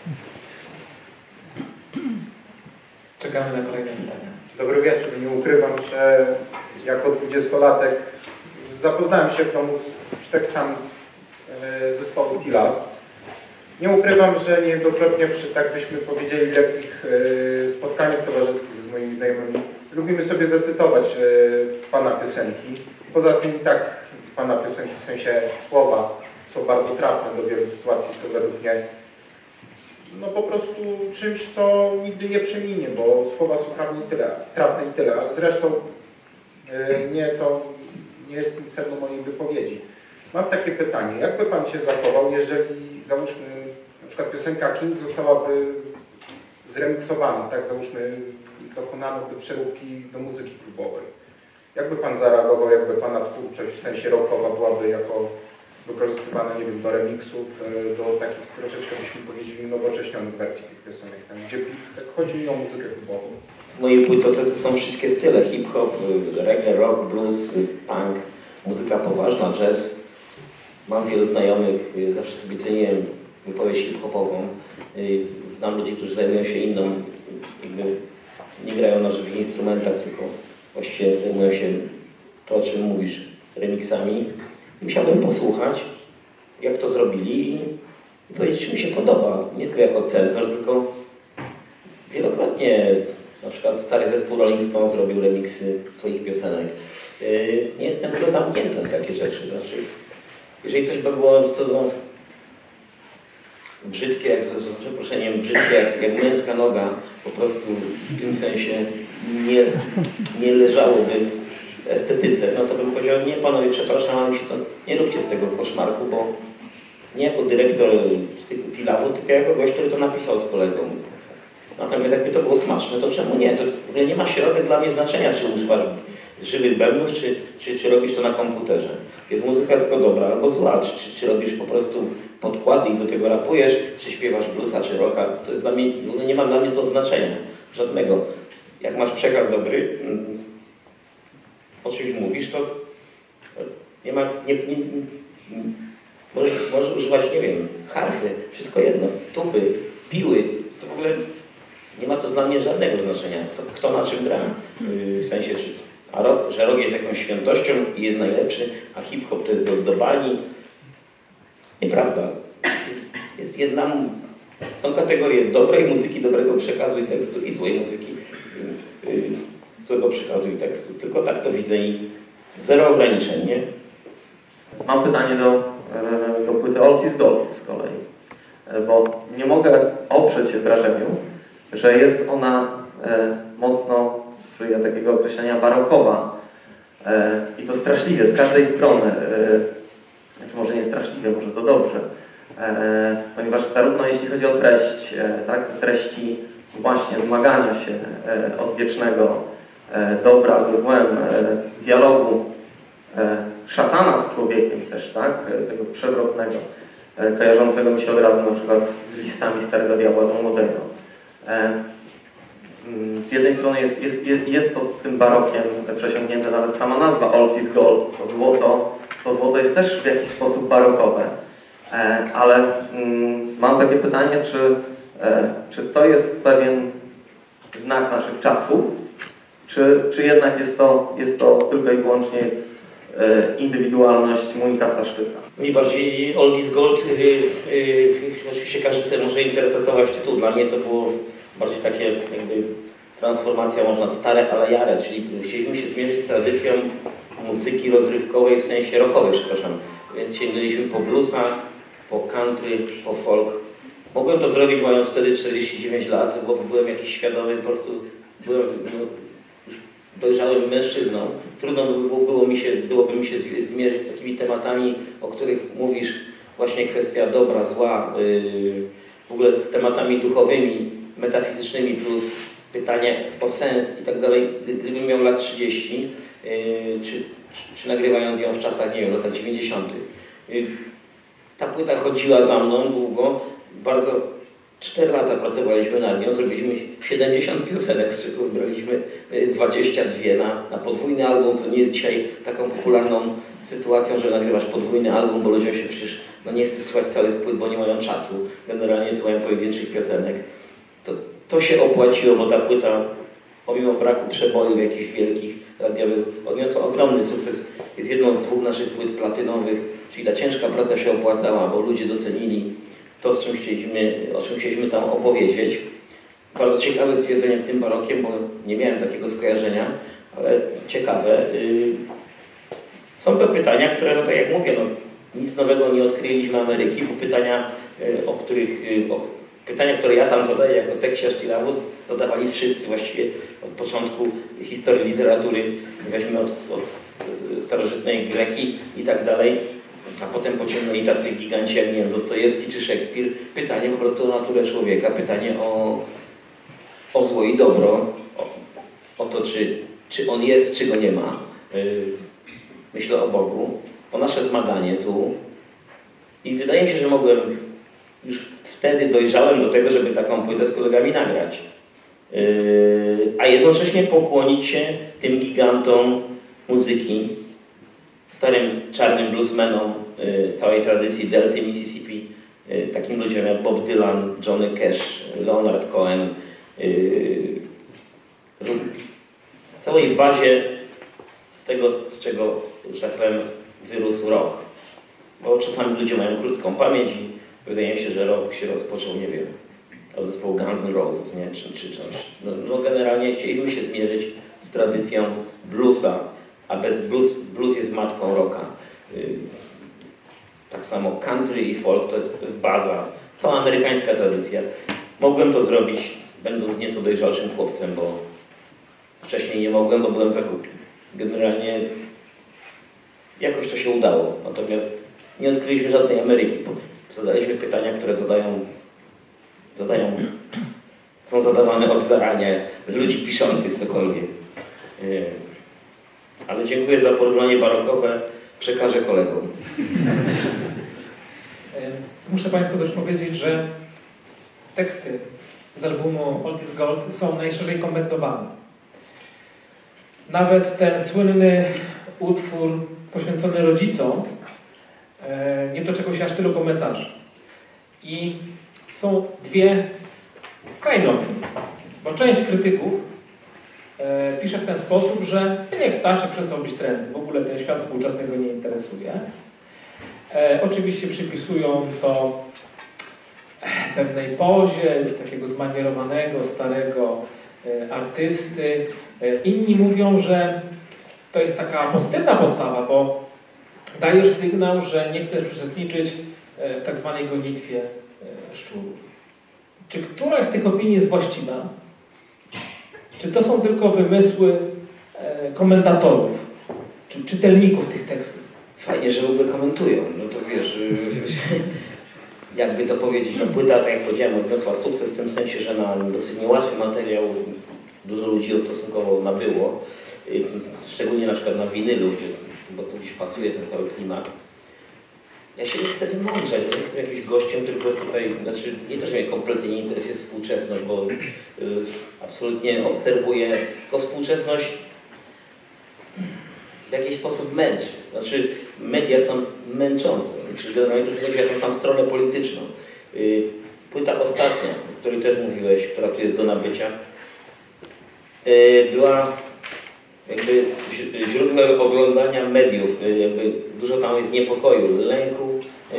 Czekamy na kolejne pytania. Dobry wieczór. Nie ukrywam, że jako dwudziestolatek zapoznałem się w domu z tekstami zespołu Tila. Nie ukrywam, że niejednokrotnie przy, tak byśmy powiedzieli, lekkich spotkaniach towarzyskich z moimi znajomymi lubimy sobie zacytować Pana piosenki. Poza tym i tak Pana piosenki, w sensie słowa, są bardzo trafne do wielu sytuacji, są według mnie no po prostu czymś, co nigdy nie przeminie, bo słowa są trafne i tyle, trafne i tyle. A zresztą yy, nie, to nie jest sedno mojej wypowiedzi. Mam takie pytanie, jakby Pan się zachował, jeżeli, załóżmy, na przykład piosenka King zostałaby zremiksowana, tak, załóżmy, dokonano by przeróbki do muzyki klubowej. Jakby Pan zareagował, jakby Pana twórczość, w sensie rockowa, byłaby jako wykorzystywane, nie wiem, do remixów, do takich troszeczkę, byśmy powiedzieli, nowocześnionych wersji tych piosenek, tam, gdzie tak chodzi mi o muzykę klubową. W mojej płytotece są wszystkie style, hip-hop, reggae, rock, blues, punk, muzyka poważna, jazz. Mam wielu znajomych, zawsze sobie ceniłem wypowiedź hip-hopową. Znam ludzi, którzy zajmują się inną, jakby nie grają na żywych instrumentach, tylko właściwie zajmują się to, o czym mówisz, remixami. Musiałbym posłuchać, jak to zrobili i powiedzieć, czy mi się podoba. Nie tylko jako cenzor, tylko wielokrotnie. Na przykład stary zespół Rolling Stones zrobił remiksy swoich piosenek. Nie jestem tylko zamknięty na takie rzeczy. Znaczy, jeżeli coś by było co brzydkie, jak za przeproszeniem, brzydkie jak, jak męska noga, po prostu w tym sensie nie, nie leżałoby w estetyce, no to bym powiedział, nie panowie, przepraszam, ale mi się to, nie róbcie z tego koszmarku, bo nie jako dyrektor Tilawu, tylko jako gość, który to napisał z kolegą. Natomiast jakby to było smaczne, to czemu nie? To w ogóle nie ma środek dla mnie znaczenia, czy używasz żywych bębnów, czy, czy, czy robisz to na komputerze. Jest muzyka tylko dobra albo zła, czy, czy, czy robisz po prostu podkłady i do tego rapujesz, czy śpiewasz bluesa, czy rocka. To jest dla mnie, w ogóle nie ma dla mnie to znaczenia żadnego. Jak masz przekaz dobry, o czymś mówisz, to nie ma, nie, nie, nie, możesz, możesz używać, nie wiem, harfy, wszystko jedno, tupy, piły, to w ogóle nie ma to dla mnie żadnego znaczenia, co, kto na czym gra, w sensie, czy, a rock, że rock jest jakąś świętością i jest najlepszy, a hip-hop to jest do, do bani. Nieprawda. Jest, jest jedna, są kategorie dobrej muzyki, dobrego przekazu i tekstu i złej muzyki, yy, yy, złego przekazu i tekstu. Tylko tak to widzę i zero ograniczeń, nie? Mam pytanie do, do płyty Old is Gold z kolei, bo nie mogę oprzeć się wrażeniu, że jest ona mocno, użyję takiego określenia, barokowa i to straszliwie, z każdej strony, znaczy może nie straszliwie, może to dobrze, ponieważ zarówno jeśli chodzi o treść, tak, treści właśnie zmagania się odwiecznego dobra ze złem, dialogu szatana z człowiekiem też, tak, tego przewrotnego, kojarzącego mi się od razu na przykład z listami Stary Zawiałego Młodego. Z jednej strony jest, jest, jest to tym barokiem przesiągnięte, nawet sama nazwa Old is Gold, to złoto, to złoto jest też w jakiś sposób barokowe. Ale mam takie pytanie, czy, czy to jest pewien znak naszych czasów, czy, czy jednak jest to, jest to tylko i wyłącznie indywidualność Monika Staszczyka. Mniej bardziej Oldies Gold, yy, yy, oczywiście każdy sobie może interpretować tytuł. Dla mnie to było bardziej takie jakby transformacja, można stare, ale jare, czyli chcieliśmy się zmierzyć z tradycją muzyki rozrywkowej, w sensie rockowej, przepraszam. Więc sięgnęliśmy po bluesa, po country, po folk. Mogłem to zrobić mając wtedy czterdzieści dziewięć lat, bo byłem jakiś świadomy, po prostu byłem no, już dojrzałym mężczyzną. Trudno by było, było mi się, byłoby mi się zmierzyć z takimi tematami, o których mówisz, właśnie kwestia dobra, zła, yy, w ogóle tematami duchowymi, metafizycznymi, plus pytanie o sens i tak dalej. Gdybym miał lat trzydzieści, yy, czy, czy, czy nagrywając ją w czasach, nie wiem, latach dziewięćdziesiątych. Yy, ta płyta chodziła za mną długo, bardzo cztery lata pracowaliśmy nad nią, zrobiliśmy siedemdziesiąt piosenek, z czego wybraliśmy dwadzieścia dwa na, na podwójny album, co nie jest dzisiaj taką popularną sytuacją, że nagrywasz podwójny album, bo ludziom się przecież no nie chce słuchać całych płyt, bo nie mają czasu. Generalnie słuchają pojedynczych piosenek. To, to się opłaciło, bo ta płyta, pomimo braku przebojów jakichś wielkich radiowych, odniosła ogromny sukces. Jest jedną z dwóch naszych płyt platynowych, czyli ta ciężka praca się opłacała, bo ludzie docenili to, z czym chcieliśmy, o czym chcieliśmy tam opowiedzieć. Bardzo ciekawe stwierdzenie z tym barokiem, bo nie miałem takiego skojarzenia, ale ciekawe. Są to pytania, które, no tak jak mówię, no, nic nowego nie odkryliśmy Ameryki, bo pytania, o których, o, pytania, które ja tam zadaję jako tekściarz Tilavus, zadawali wszyscy właściwie od początku historii literatury, weźmy od, od starożytnej Greki i tak dalej. A potem pociągnęli tacy giganci jak, nie wiem, Dostojewski czy Szekspir. Pytanie po prostu o naturę człowieka, pytanie o, o zło i dobro, o, o to, czy, czy on jest, czy go nie ma. Yy, myślę o Bogu, o nasze zmaganie tu. I wydaje mi się, że mogłem, już wtedy dojrzałem do tego, żeby taką płytę z kolegami nagrać. Yy, a jednocześnie pokłonić się tym gigantom muzyki, starym czarnym bluesmenom y, całej tradycji Delty Mississippi, y, takim ludziom jak Bob Dylan, Johnny Cash, Leonard Cohen, y, całej bazie z tego, z czego, że tak powiem, wyrósł rock. Bo czasami ludzie mają krótką pamięć i wydaje mi się, że rock się rozpoczął, nie wiem, od zespołu Guns N' Roses, nie? Czy, czy, czy, no, no generalnie chcieliśmy się zmierzyć z tradycją bluesa, a bez blues, blues jest matką rocka. Yy, tak samo country i folk to jest, to jest baza, cała amerykańska tradycja. Mogłem to zrobić, będąc nieco dojrzalszym chłopcem, bo wcześniej nie mogłem, bo byłem za głupi. Generalnie jakoś to się udało, natomiast nie odkryliśmy żadnej Ameryki. Zadaliśmy pytania, które zadają, zadają są zadawane od zarania ludzi piszących cokolwiek. Yy. Ale dziękuję za porównanie barokowe, przekażę kolegom. Muszę Państwu też powiedzieć, że teksty z albumu Oldies Gold są najszerzej komentowane. Nawet ten słynny utwór poświęcony rodzicom nie doczekał się aż tylu komentarzy. I są dwie skrajne opinie, bo część krytyków pisze w ten sposób, że niech Staszczyk przestał być trendem. W ogóle ten świat współczesny go nie interesuje. E, oczywiście przypisują to pewnej pozie, już takiego zmanierowanego, starego e, artysty. E, inni mówią, że to jest taka pozytywna postawa, bo dajesz sygnał, że nie chcesz uczestniczyć e, w tak zwanej gonitwie e, szczurów. Czy któraś z tych opinii jest właściwa? Czy to są tylko wymysły e, komentatorów, czy czytelników tych tekstów? Fajnie, że w ogóle komentują. No to wiesz, jakby to powiedzieć, no płyta, tak jak powiedziałem, odniosła sukces w tym sensie, że na dosyć niełatwy materiał dużo ludzi ją stosunkowo nabyło. Szczególnie na przykład na winylu, gdzie, bo tu gdzieś pasuje ten cały klimat. Ja się nie chcę wymądrzać, bo jestem jakimś gościem, który po prostu tutaj, znaczy nie to, że mnie kompletnie nie interesuje współczesność, bo y, absolutnie obserwuję, tylko współczesność w jakiś sposób męczy. Znaczy media są męczące, czyli generalnie tu chodzi o jakąś tam stronę polityczną. Y, płyta ostatnia, o której też mówiłeś, która tu jest do nabycia, y, była jakby źródłem oglądania mediów, jakby dużo tam jest niepokoju, lęku,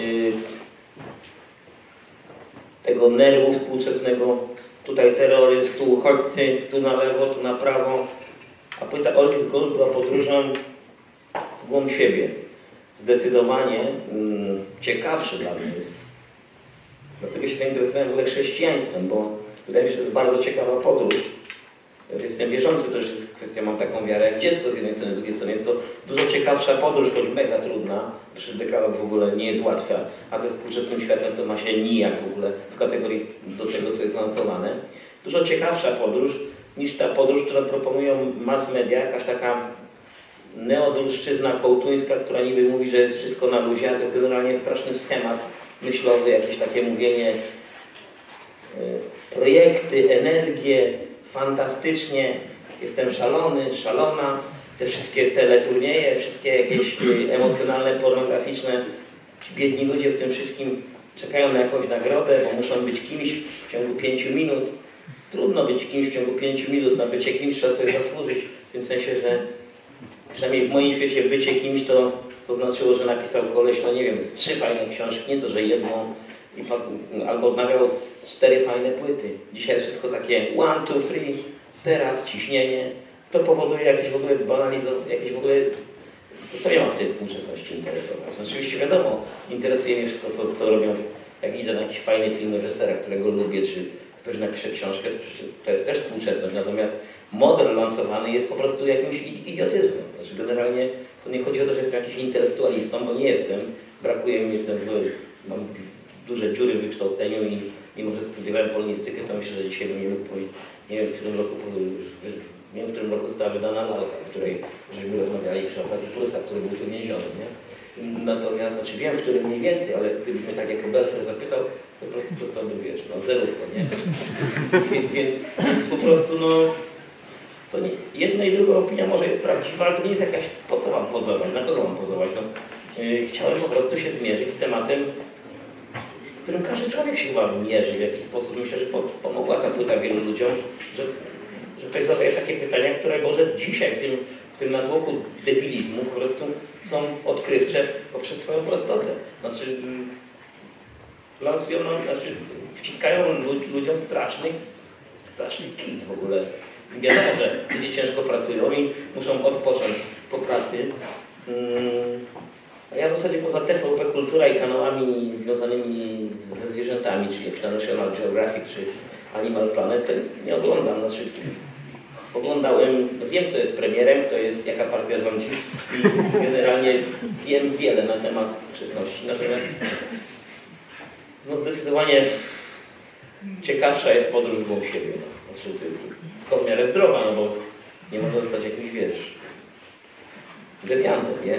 tego nerwu współczesnego, tutaj terroryzm, tu uchodźcy, tu na lewo, tu na prawo, a płyta Oldies Gold była podróżą w głąb siebie. Zdecydowanie mm, ciekawszy dla mnie jest. Dlatego się zainteresowałem w ogóle chrześcijaństwem, bo wydaje mi się, że to jest bardzo ciekawa podróż. Ja już jestem wierzący, to już jest kwestia, mam taką wiarę jak dziecko z jednej strony, z drugiej strony jest to dużo ciekawsza podróż, choć mega trudna. Przecież dekalog w ogóle nie jest łatwa, a ze współczesnym światem to ma się nijak w ogóle w kategorii do tego, co jest lansowane. Dużo ciekawsza podróż niż ta podróż, którą proponują mass media, jakaś taka neodolszczyzna kołtuńska, która niby mówi, że jest wszystko na luzie, a to jest generalnie straszny schemat myślowy, jakieś takie mówienie, e, projekty, energię, fantastycznie, jestem szalony, szalona, te wszystkie teleturnieje, wszystkie jakieś emocjonalne, pornograficzne, ci biedni ludzie w tym wszystkim czekają na jakąś nagrodę, bo muszą być kimś w ciągu pięciu minut. Trudno być kimś w ciągu pięciu minut, na bycie kimś trzeba sobie zasłużyć, w tym sensie, że przynajmniej w moim świecie bycie kimś to, to znaczyło, że napisał koleś, no nie wiem, z trzy fajne książki, nie to, że jedną, i, albo nagrał z cztery fajne płyty. Dzisiaj jest wszystko takie one, two, three, teraz ciśnienie. To powoduje jakieś w ogóle banalizowanie, jakieś w ogóle... To co ja mam w tej współczesności interesować? No, oczywiście wiadomo, interesuje mnie wszystko, co, co robią, jak idę na jakiś fajny film reżysera, którego lubię, czy ktoś napisze książkę, to, to jest też współczesność. Natomiast model lansowany jest po prostu jakimś idiotyzmem. Znaczy generalnie to nie chodzi o to, że jestem jakiś intelektualistą, bo nie jestem. Brakuje mi, jestem, mam duże dziury w wykształceniu i mimo, że studiowałem polonistykę, to myślę, że dzisiaj bym nie mógł powiedzieć, nie wiem, w którym roku, nie wiem, w którym roku została wydana lalka, o której żeśmy rozmawiali przy okazji Prusa, który był tu więziony, nie? Natomiast, znaczy wiem, w którym mniej więcej, ale gdybyś mnie tak jako Belfer zapytał, to po prostu dostałby, wiesz, no zerówko, nie? Więc, więc, więc po prostu, no, to nie, jedna i druga opinia może jest prawdziwa, ale to nie jest jakaś, po co mam pozować, na kogo mam pozować, no. Yy, chciałem po prostu się zmierzyć z tematem, w którym każdy człowiek się chyba mierzy w jakiś sposób. Myślę, że pomogła ta płyta wielu ludziom, że, że ktoś zadaje takie pytania, które może dzisiaj w tym, w tym natłoku debilizmu po prostu są odkrywcze poprzez swoją prostotę. Znaczy, lansują, znaczy wciskają ludziom straszny, straszny kit w ogóle. Wiadomo, że ludzie ciężko pracują i muszą odpocząć po pracy. Hmm. Ja w zasadzie poza T V P Kultura i kanałami związanymi ze zwierzętami, czyli jak National Geographic czy Animal Planet, to nie oglądam. Znaczy, oglądałem, no wiem, kto jest premierem, kto jest, jaka partia rządzi i generalnie wiem wiele na temat współczesności. Natomiast no zdecydowanie ciekawsza jest podróż w głąb siebie. No. Znaczy, tylko w miarę zdrowa, no bo nie można zostać jakimś, wiesz, dewiantem, nie?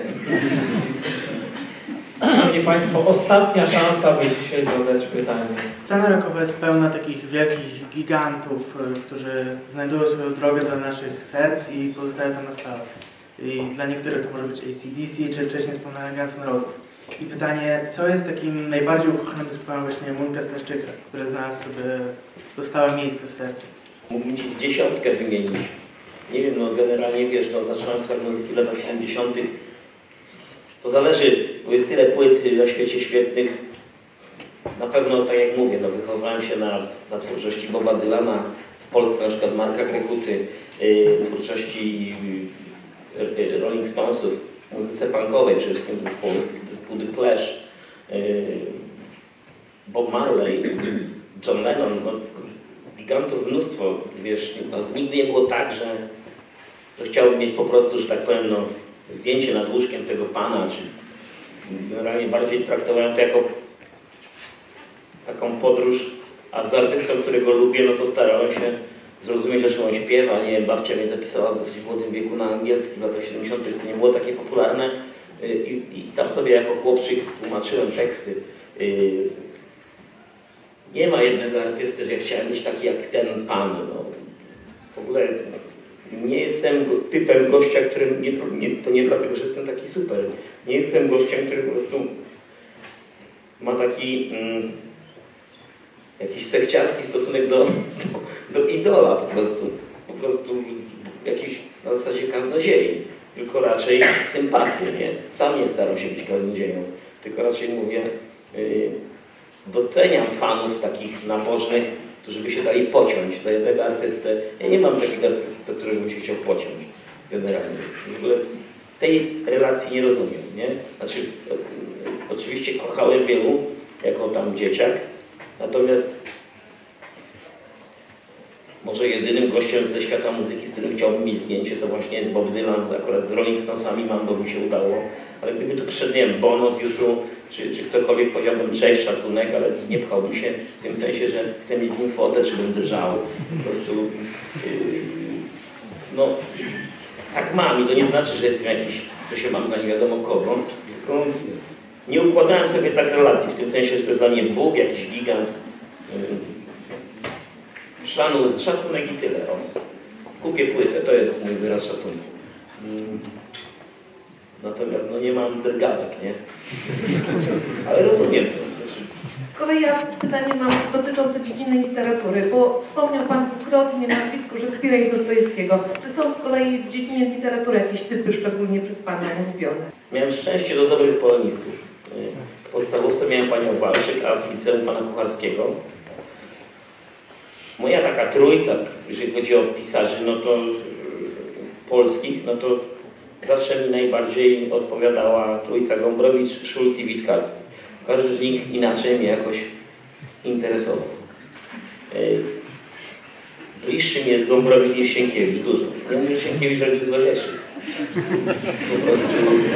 Szanowni Państwo, ostatnia szansa, by dzisiaj zadać pytanie. Scena rockowa jest pełna takich wielkich gigantów, którzy znajdują swoją drogę do naszych serc i pozostają tam na stałe. I dla niektórych to może być A C D C, czy wcześniej wspomniany Guns N' Roses. I pytanie, co jest takim najbardziej ukochanym zespołem właśnie Monika Staszczyka, który znalazł sobie dostałe miejsce w sercu? Mógłbym Ci z dziesiątkę wymienić. Nie wiem, no generalnie wiesz, no zaczynałem słuchać muzyki w latach siedemdziesiątych. To zależy, bo jest tyle płyt na świecie świetnych. Na pewno, tak jak mówię, no wychowałem się na, na twórczości Boba Dylana, w Polsce na przykład Marka Grekuty, yy, twórczości yy, Rolling Stonesów, muzyce punkowej, przede wszystkim zespół, zespół The Clash, yy, Bob Marley, John Lennon, no, gigantów mnóstwo, wiesz, no, nigdy nie było tak, że, że chciałbym mieć po prostu, że tak powiem, no, zdjęcie nad łóżkiem tego pana, czy generalnie bardziej traktowałem to jako taką podróż, a z artystą, którego lubię, no to starałem się zrozumieć, o czym on śpiewa. Nie wiem, babcia mnie zapisała w dosyć młodym wieku na angielski w latach siedemdziesiątych, co nie było takie popularne i, i tam sobie jako chłopczyk tłumaczyłem teksty. Nie ma jednego artysty, że ja chciałem być taki jak ten pan. No. W ogóle nie jestem typem gościa, którym nie, to, nie, to nie dlatego, że jestem taki super. Nie jestem gościem, który po prostu ma taki mm, jakiś sekciarski stosunek do, do, do idola po prostu. Po prostu jakiś na zasadzie kaznodziei, tylko raczej sympatię, nie? Sam nie staram się być kaznodzieją, tylko raczej mówię, yy, doceniam fanów takich nabożnych, którzy by się dali pociąć za jednego artystę. Ja nie mam takiego artysty, do którego bym się chciał pociąć generalnie. W ogóle tej relacji nie rozumiem, nie? Znaczy, o, oczywiście kochałem wielu, jako tam dzieciak, natomiast może jedynym gościem ze świata muzyki, z którym chciałbym mieć zdjęcie, to właśnie jest Bob Dylan, akurat z Rolling Stonesami mam, bo mi się udało. Ale gdyby tu przyszedł, nie wiem, Bono z YouTube, czy, czy ktokolwiek, powiedziałbym cześć, szacunek, ale nie pchałbym się w tym sensie, że chcę mieć z nim fotę, czy bym drżał. Po prostu, yy, no, tak mam i to nie znaczy, że jestem jakiś, że się mam za nie wiadomo kogo, tylko nie układałem sobie tak relacji, w tym sensie, że to jest dla mnie Bóg, jakiś gigant. Yy, Szanu, szacunek i tyle. O. Kupię płytę, to jest mój wyraz szacunku. Mm. Natomiast no nie mam zdrgawek, nie? Ale rozumiem to. Z kolei ja pytanie mam dotyczące dziedziny literatury, bo wspomniał Pan dwukrotnie nazwisko Szekspira i Dostojewskiego. Czy są z kolei w dziedzinie literatury jakieś typy szczególnie przez Pana ulubione? Miałem szczęście do dobrych polonistów. W podstawówce miałem panią Walczyk, a w liceum pana Kucharskiego. Moja taka trójca, jeżeli chodzi o pisarzy, no to polskich, no to zawsze mi najbardziej odpowiadała trójca Gombrowicz, Szulc i Witkacki. Każdy z nich inaczej mnie jakoś interesował. Bliższy mi jest Gombrowicz niż Sienkiewicz, dużo. Nie mówię, że Sienkiewicz robił złe rzeczy. Po prostu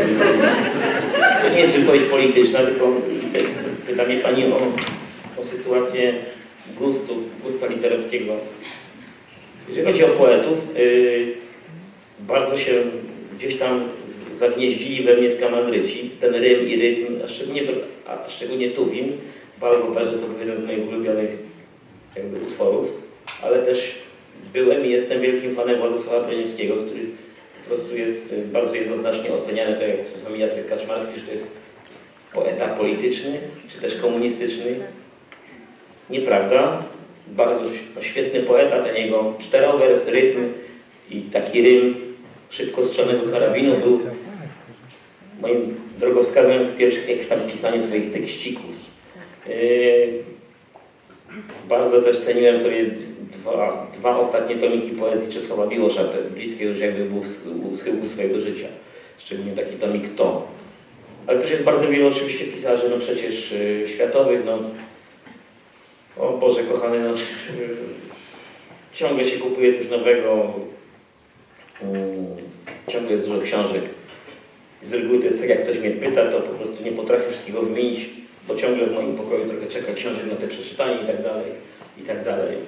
to nie jest wypowiedź polityczna, tylko pyta mnie Pani o, o sytuację gustu, gusta literackiego. Jeżeli chodzi o poetów, yy, bardzo się gdzieś tam zagnieździli we mnie skamadryci. Ten rym i rytm, a szczególnie, a szczególnie Tuwim, Bal w operze to był jeden z moich ulubionych jakby utworów, ale też byłem i jestem wielkim fanem Władysława Broniewskiego, który po prostu jest bardzo jednoznacznie oceniany, tak jak czasami Jacek Kaczmarski, że to jest poeta polityczny, czy też komunistyczny. Nieprawda. Bardzo świetny poeta, ten jego czterowers, rytm i taki rym szybko strzelonego karabinu był moim drogowskazem w pierwszych jakieś tam pisanie swoich tekścików. Yy, bardzo też ceniłem sobie dwa, dwa ostatnie tomiki poezji Czesława Miłosza, te bliskie już jakby był u schyłku swojego życia. Szczególnie taki tomik To. Ale też jest bardzo wielu oczywiście pisarzy, no przecież yy, światowych, no o Boże kochany, no, ciągle się kupuje coś nowego, ciągle jest dużo książek. Z reguły to jest tak, jak ktoś mnie pyta, to po prostu nie potrafię wszystkiego wymienić, bo ciągle w moim pokoju trochę czeka książek na te przeczytanie i tak dalej, i tak dalej.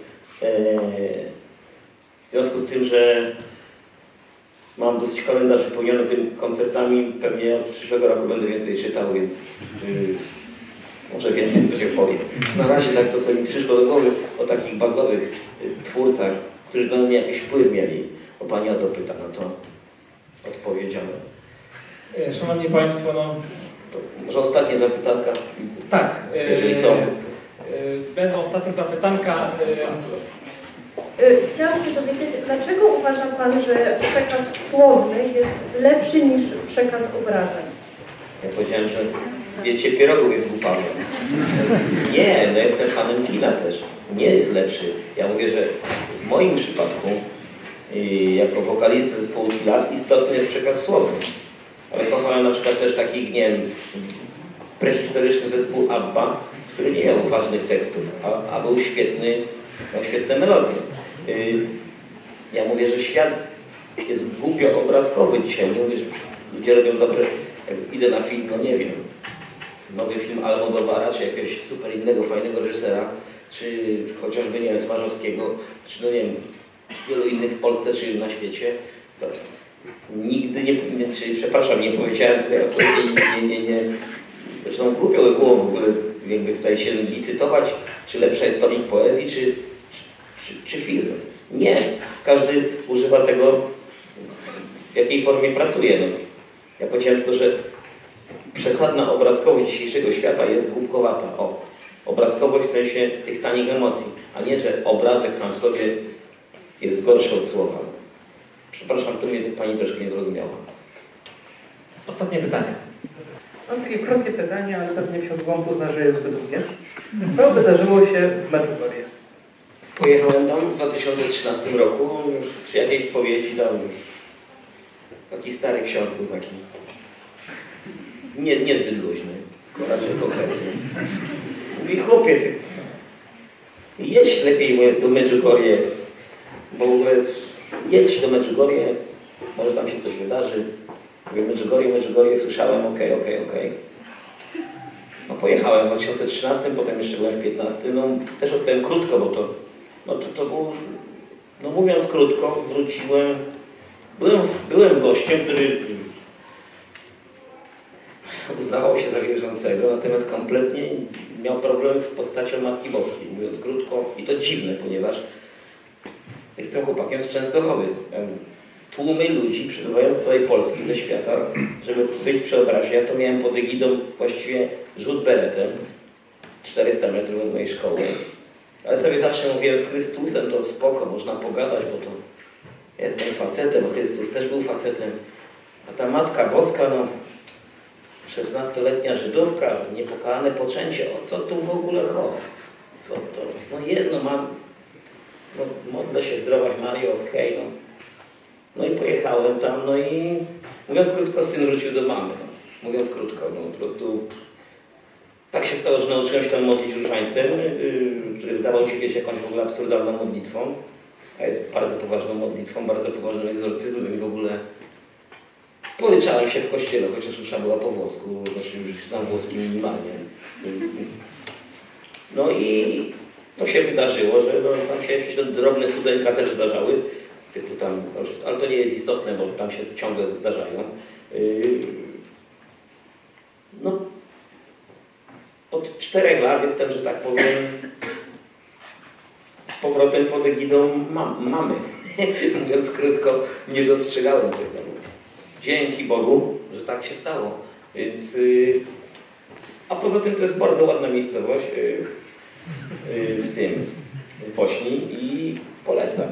W związku z tym, że mam dosyć kalendarz wypełniony tym koncertami, pewnie od przyszłego roku będę więcej czytał, więc może więcej co się powie. Na razie tak to, co mi przyszło do głowy o takich bazowych y, twórcach, którzy na mnie jakiś wpływ mieli. O Pani o to pyta, no to odpowiedziałem. Szanowni Państwo, no... To może ostatnie dwa pytanka? Tak. Jeżeli są. Będą ostatnie dwa pytanka. Chciałam się dowiedzieć, dlaczego uważa Pan, że przekaz słowny jest lepszy niż przekaz obrazy? Ja powiedziałem, że zdjęcie pierogów jest głupawe. Nie, no jestem fanem kina też. Nie jest lepszy. Ja mówię, że w moim przypadku jako wokalista zespołu Tilat istotny jest przekaz słowny. Ale kochałem na przykład też takich, nie wiem, prehistoryczny zespół ABBA, który nie miał ważnych tekstów, a, a był świetny, miał świetne melodie. Ja mówię, że świat jest głupio obrazkowy dzisiaj. Nie mówię, że ludzie robią dobre, jak idę na film, no nie wiem, nowy film Almodovara, czy jakiegoś super innego, fajnego reżysera, czy chociażby, nie wiem, Smarzowskiego, czy no nie wiem, wielu innych w Polsce, czy na świecie, to nigdy nie, nie czy, przepraszam, nie powiedziałem tutaj absolutnie nie, nie, nie, zresztą głupio by było w ogóle jakby tutaj się licytować, czy lepsza jest tomik poezji, czy, czy, czy film. Nie, każdy używa tego, w jakiej formie pracuje. No. Ja powiedziałem tylko, że przesadna obrazkowość dzisiejszego świata jest głupkowata. O, obrazkowość w sensie tych tanich emocji, a nie, że obrazek sam w sobie jest gorszy od słowa. Przepraszam, to mnie pani troszkę nie zrozumiała. Ostatnie pytanie. Mam takie krótkie pytanie, ale pewnie ksiądz Bąk uzna, że jest zbyt długie. Co wydarzyło się w Medjugorje? Pojechałem tam w dwa tysiące trzynastym roku, przy jakiejś spowiedzi tam taki stary ksiądz był taki nie, niezbyt luźny, tylko raczej konkretny. Mówi, chłopie, ty jedź lepiej do Medjugorje, bo w ogóle jedź do Medjugorje, może tam się coś wydarzy. Mówię, Medjugorje, Medjugorje, słyszałem, okej, okay, okej, okay, okej. Okay. No pojechałem w dwa tysiące trzynastym, potem jeszcze byłem w piętnastym, no też odbyłem krótko, bo to, no to, to było, no mówiąc krótko, wróciłem, byłem, byłem gościem, który uznawał się za wierzącego, natomiast kompletnie miał problem z postacią Matki Boskiej, mówiąc krótko, i to dziwne, ponieważ jestem chłopakiem z Częstochowy. Tłumy ludzi przybywając z całej Polski, ze świata, żeby być przy obrazie. Ja to miałem pod egidą właściwie rzut beretem, czterysta metrów od mojej szkoły. Ale sobie zawsze mówiłem, z Chrystusem to spoko, można pogadać, bo to ja jestem facetem, Chrystus też był facetem. A ta Matka Boska, no szesnastoletnia Żydówka, niepokalane poczęcie, o co tu w ogóle chodzi? Co to? No jedno mam, no modlę się, zdrowaś Mario, okej, okay, no. No i pojechałem tam, no i mówiąc krótko, syn wrócił do mamy. No. Mówiąc krótko, no po prostu tak się stało, że nauczyłem się tam modlić różańcem, yy, który wydawał się być jakąś w ogóle absurdalną modlitwą, a jest bardzo poważną modlitwą, bardzo poważnym egzorcyzmem i w ogóle poryczałem się w kościele, chociaż już była po włosku, znaczy już znam włoski minimalnie. No i to się wydarzyło, że no, tam się jakieś no, drobne cudeńka też zdarzały. Typu tam, ale to nie jest istotne, bo tam się ciągle zdarzają. No, od czterech lat jestem, że tak powiem, z powrotem pod egidą mam, mamy. Mówiąc krótko, nie dostrzegałem tego. Dzięki Bogu, że tak się stało. Więc, a poza tym to jest bardzo ładna miejscowość w tym, w Bośni i polecam.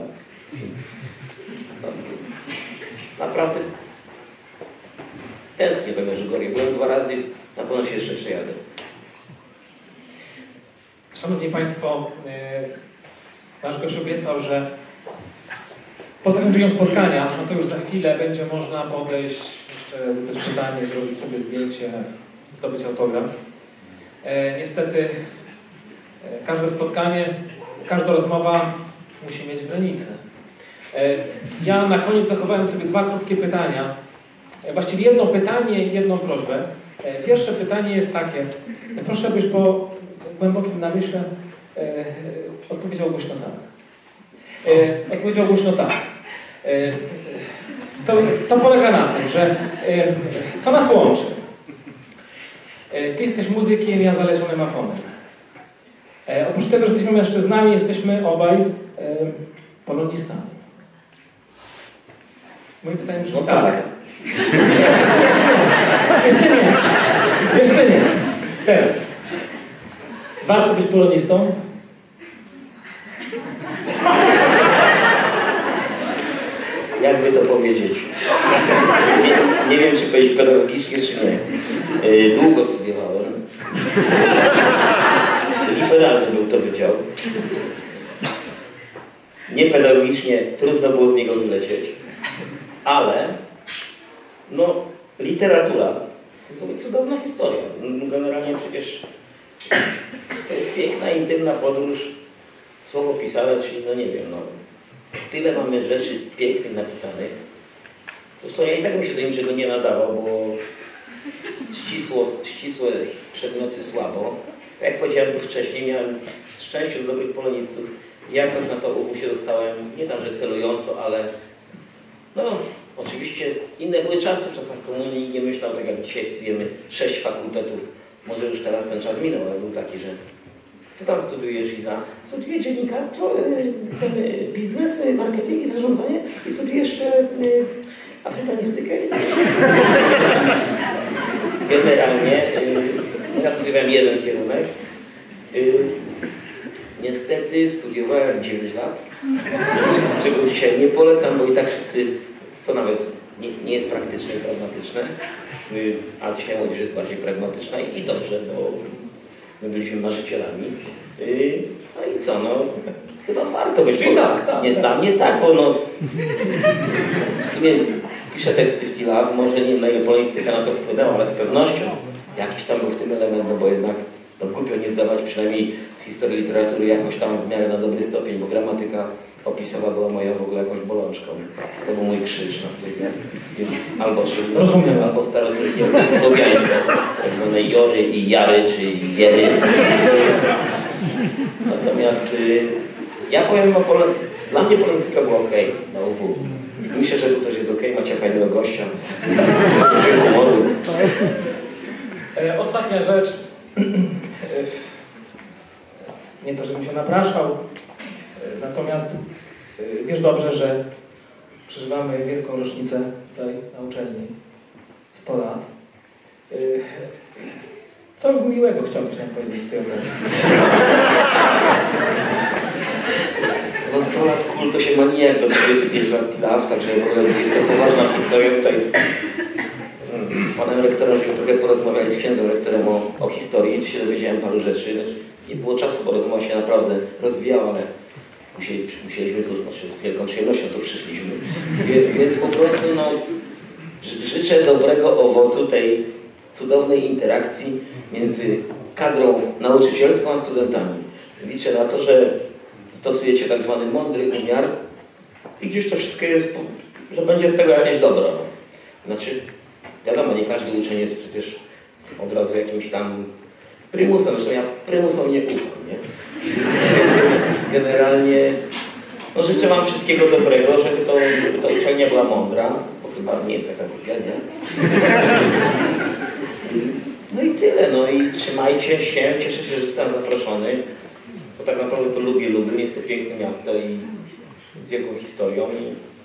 Naprawdę tęsknię za Medjugorje. Byłem dwa razy, na pewno się jeszcze przejadę. Szanowni Państwo, nasz gość obiecał, że po zakończeniu spotkania, no to już za chwilę będzie można podejść, jeszcze zadać pytanie, zrobić sobie zdjęcie, zdobyć autograf. E, niestety e, każde spotkanie, każda rozmowa musi mieć granice. Ja na koniec zachowałem sobie dwa krótkie pytania. Właściwie jedno pytanie i jedną prośbę. Pierwsze pytanie jest takie. Proszę, byś po głębokim namyśle odpowiedział głośno tak. Odpowiedział głośno tak. To, to polega na tym, że co nas łączy? Ty jesteś muzykiem, ja zaleczonym afonem. Oprócz tego, że jesteśmy mężczyznami, jesteśmy obaj polonistami. Moje pytanie brzmi no tak. tak. Jeszcze nie. Jeszcze nie. Teraz. Warto być polonistą? Jakby to powiedzieć? Nie, nie wiem, czy powiedzieć pedagogicznie, czy nie. Długo studiowałem. Liberalny był to wydział. Niepedagogicznie trudno było z niego wylecieć. Ale no, literatura to jest cudowna historia. Generalnie przecież to jest piękna, intymna podróż. Słowo pisane, czyli no nie wiem, no tyle mamy rzeczy pięknych napisanych. Zresztą ja i tak bym się do niczego nie nadawał, bo ścisło, ścisłe przedmioty słabo. Tak jak powiedziałem tu wcześniej, miałem szczęście do dobrych polonistów. Jakoś na to U W się dostałem, nie tam, że celująco, ale no oczywiście inne były czasy w czasach komunii, nie myślał tak jak dzisiaj studiujemy sześć fakultetów. Może już teraz ten czas minął, ale był taki, że co tam studiujesz, Iza? Studiuję dziennikarstwo, ten, biznes, marketing i zarządzanie i studiujesz e, afrykanistykę. Generalnie e, ja studiowałem jeden kierunek. E, niestety studiowałem dziewięć lat, czego dzisiaj nie polecam, bo i tak wszyscy to nawet nie, nie jest praktyczne i pragmatyczne, y, a dzisiaj młodzież jest bardziej pragmatyczna i dobrze, bo my byliśmy marzycielami. Y, no i co, no chyba warto być. Czyli tak, tak. Nie tak. dla mnie tak, bo no w sumie piszę teksty w T-Lab, może nie wiem na ile polonistyka na to wpłynęła, ale z pewnością jakiś tam był w tym element, no bo jednak no głupio nie zdawać przynajmniej z historii literatury jakoś tam w miarę na dobry stopień, bo gramatyka opisowa była moją w ogóle jakąś bolączką. To był mój krzyż na studiach, więc albo rozumiem, albo starocytnie słowiańsko, tak zwane jory i jary, czy jery. Natomiast y, ja powiem, o pole... dla mnie polonistyka była ok na U W. I myślę, że tu też jest ok, macie fajnego gościa. humoru. E, ostatnia rzecz. Nie to, żebym się napraszał, e, natomiast e, wiesz dobrze, że przeżywamy wielką rocznicę tutaj na uczelni. sto lat. E, co miłego chciałbyś nam powiedzieć z tej okazji? No sto lat kul to się ma nijak do trzydziestu pięciu lat T-Lab, także w ogóle jest to poważna historia tutaj. Z panem rektorem, żeśmy trochę porozmawiali z księdzem rektorem o, o historii, czy się dowiedziałem paru rzeczy. Nie było czasu, bo rozmowa się naprawdę rozwijała, ale musieli, musieliśmy tu, znaczy z wielką przyjemnością tu przyszliśmy. Więc, więc po prostu no, życzę dobrego owocu tej cudownej interakcji między kadrą nauczycielską a studentami. Liczę na to, że stosujecie tak zwany mądry umiar i gdzieś to wszystko jest, że będzie z tego jakieś dobro. Znaczy, wiadomo, nie każdy uczeń jest przecież od razu jakimś tam prymusem, zresztą ja prymusom nie ufam, nie? Generalnie no życzę wam wszystkiego dobrego, żeby, to, żeby ta uczelnia była mądra, bo chyba nie jest taka głupia, nie? No i tyle, no i trzymajcie się, cieszę się, że zostałem zaproszony, bo tak naprawdę to lubię Lublin, jest to piękne miasto i z wielką historią i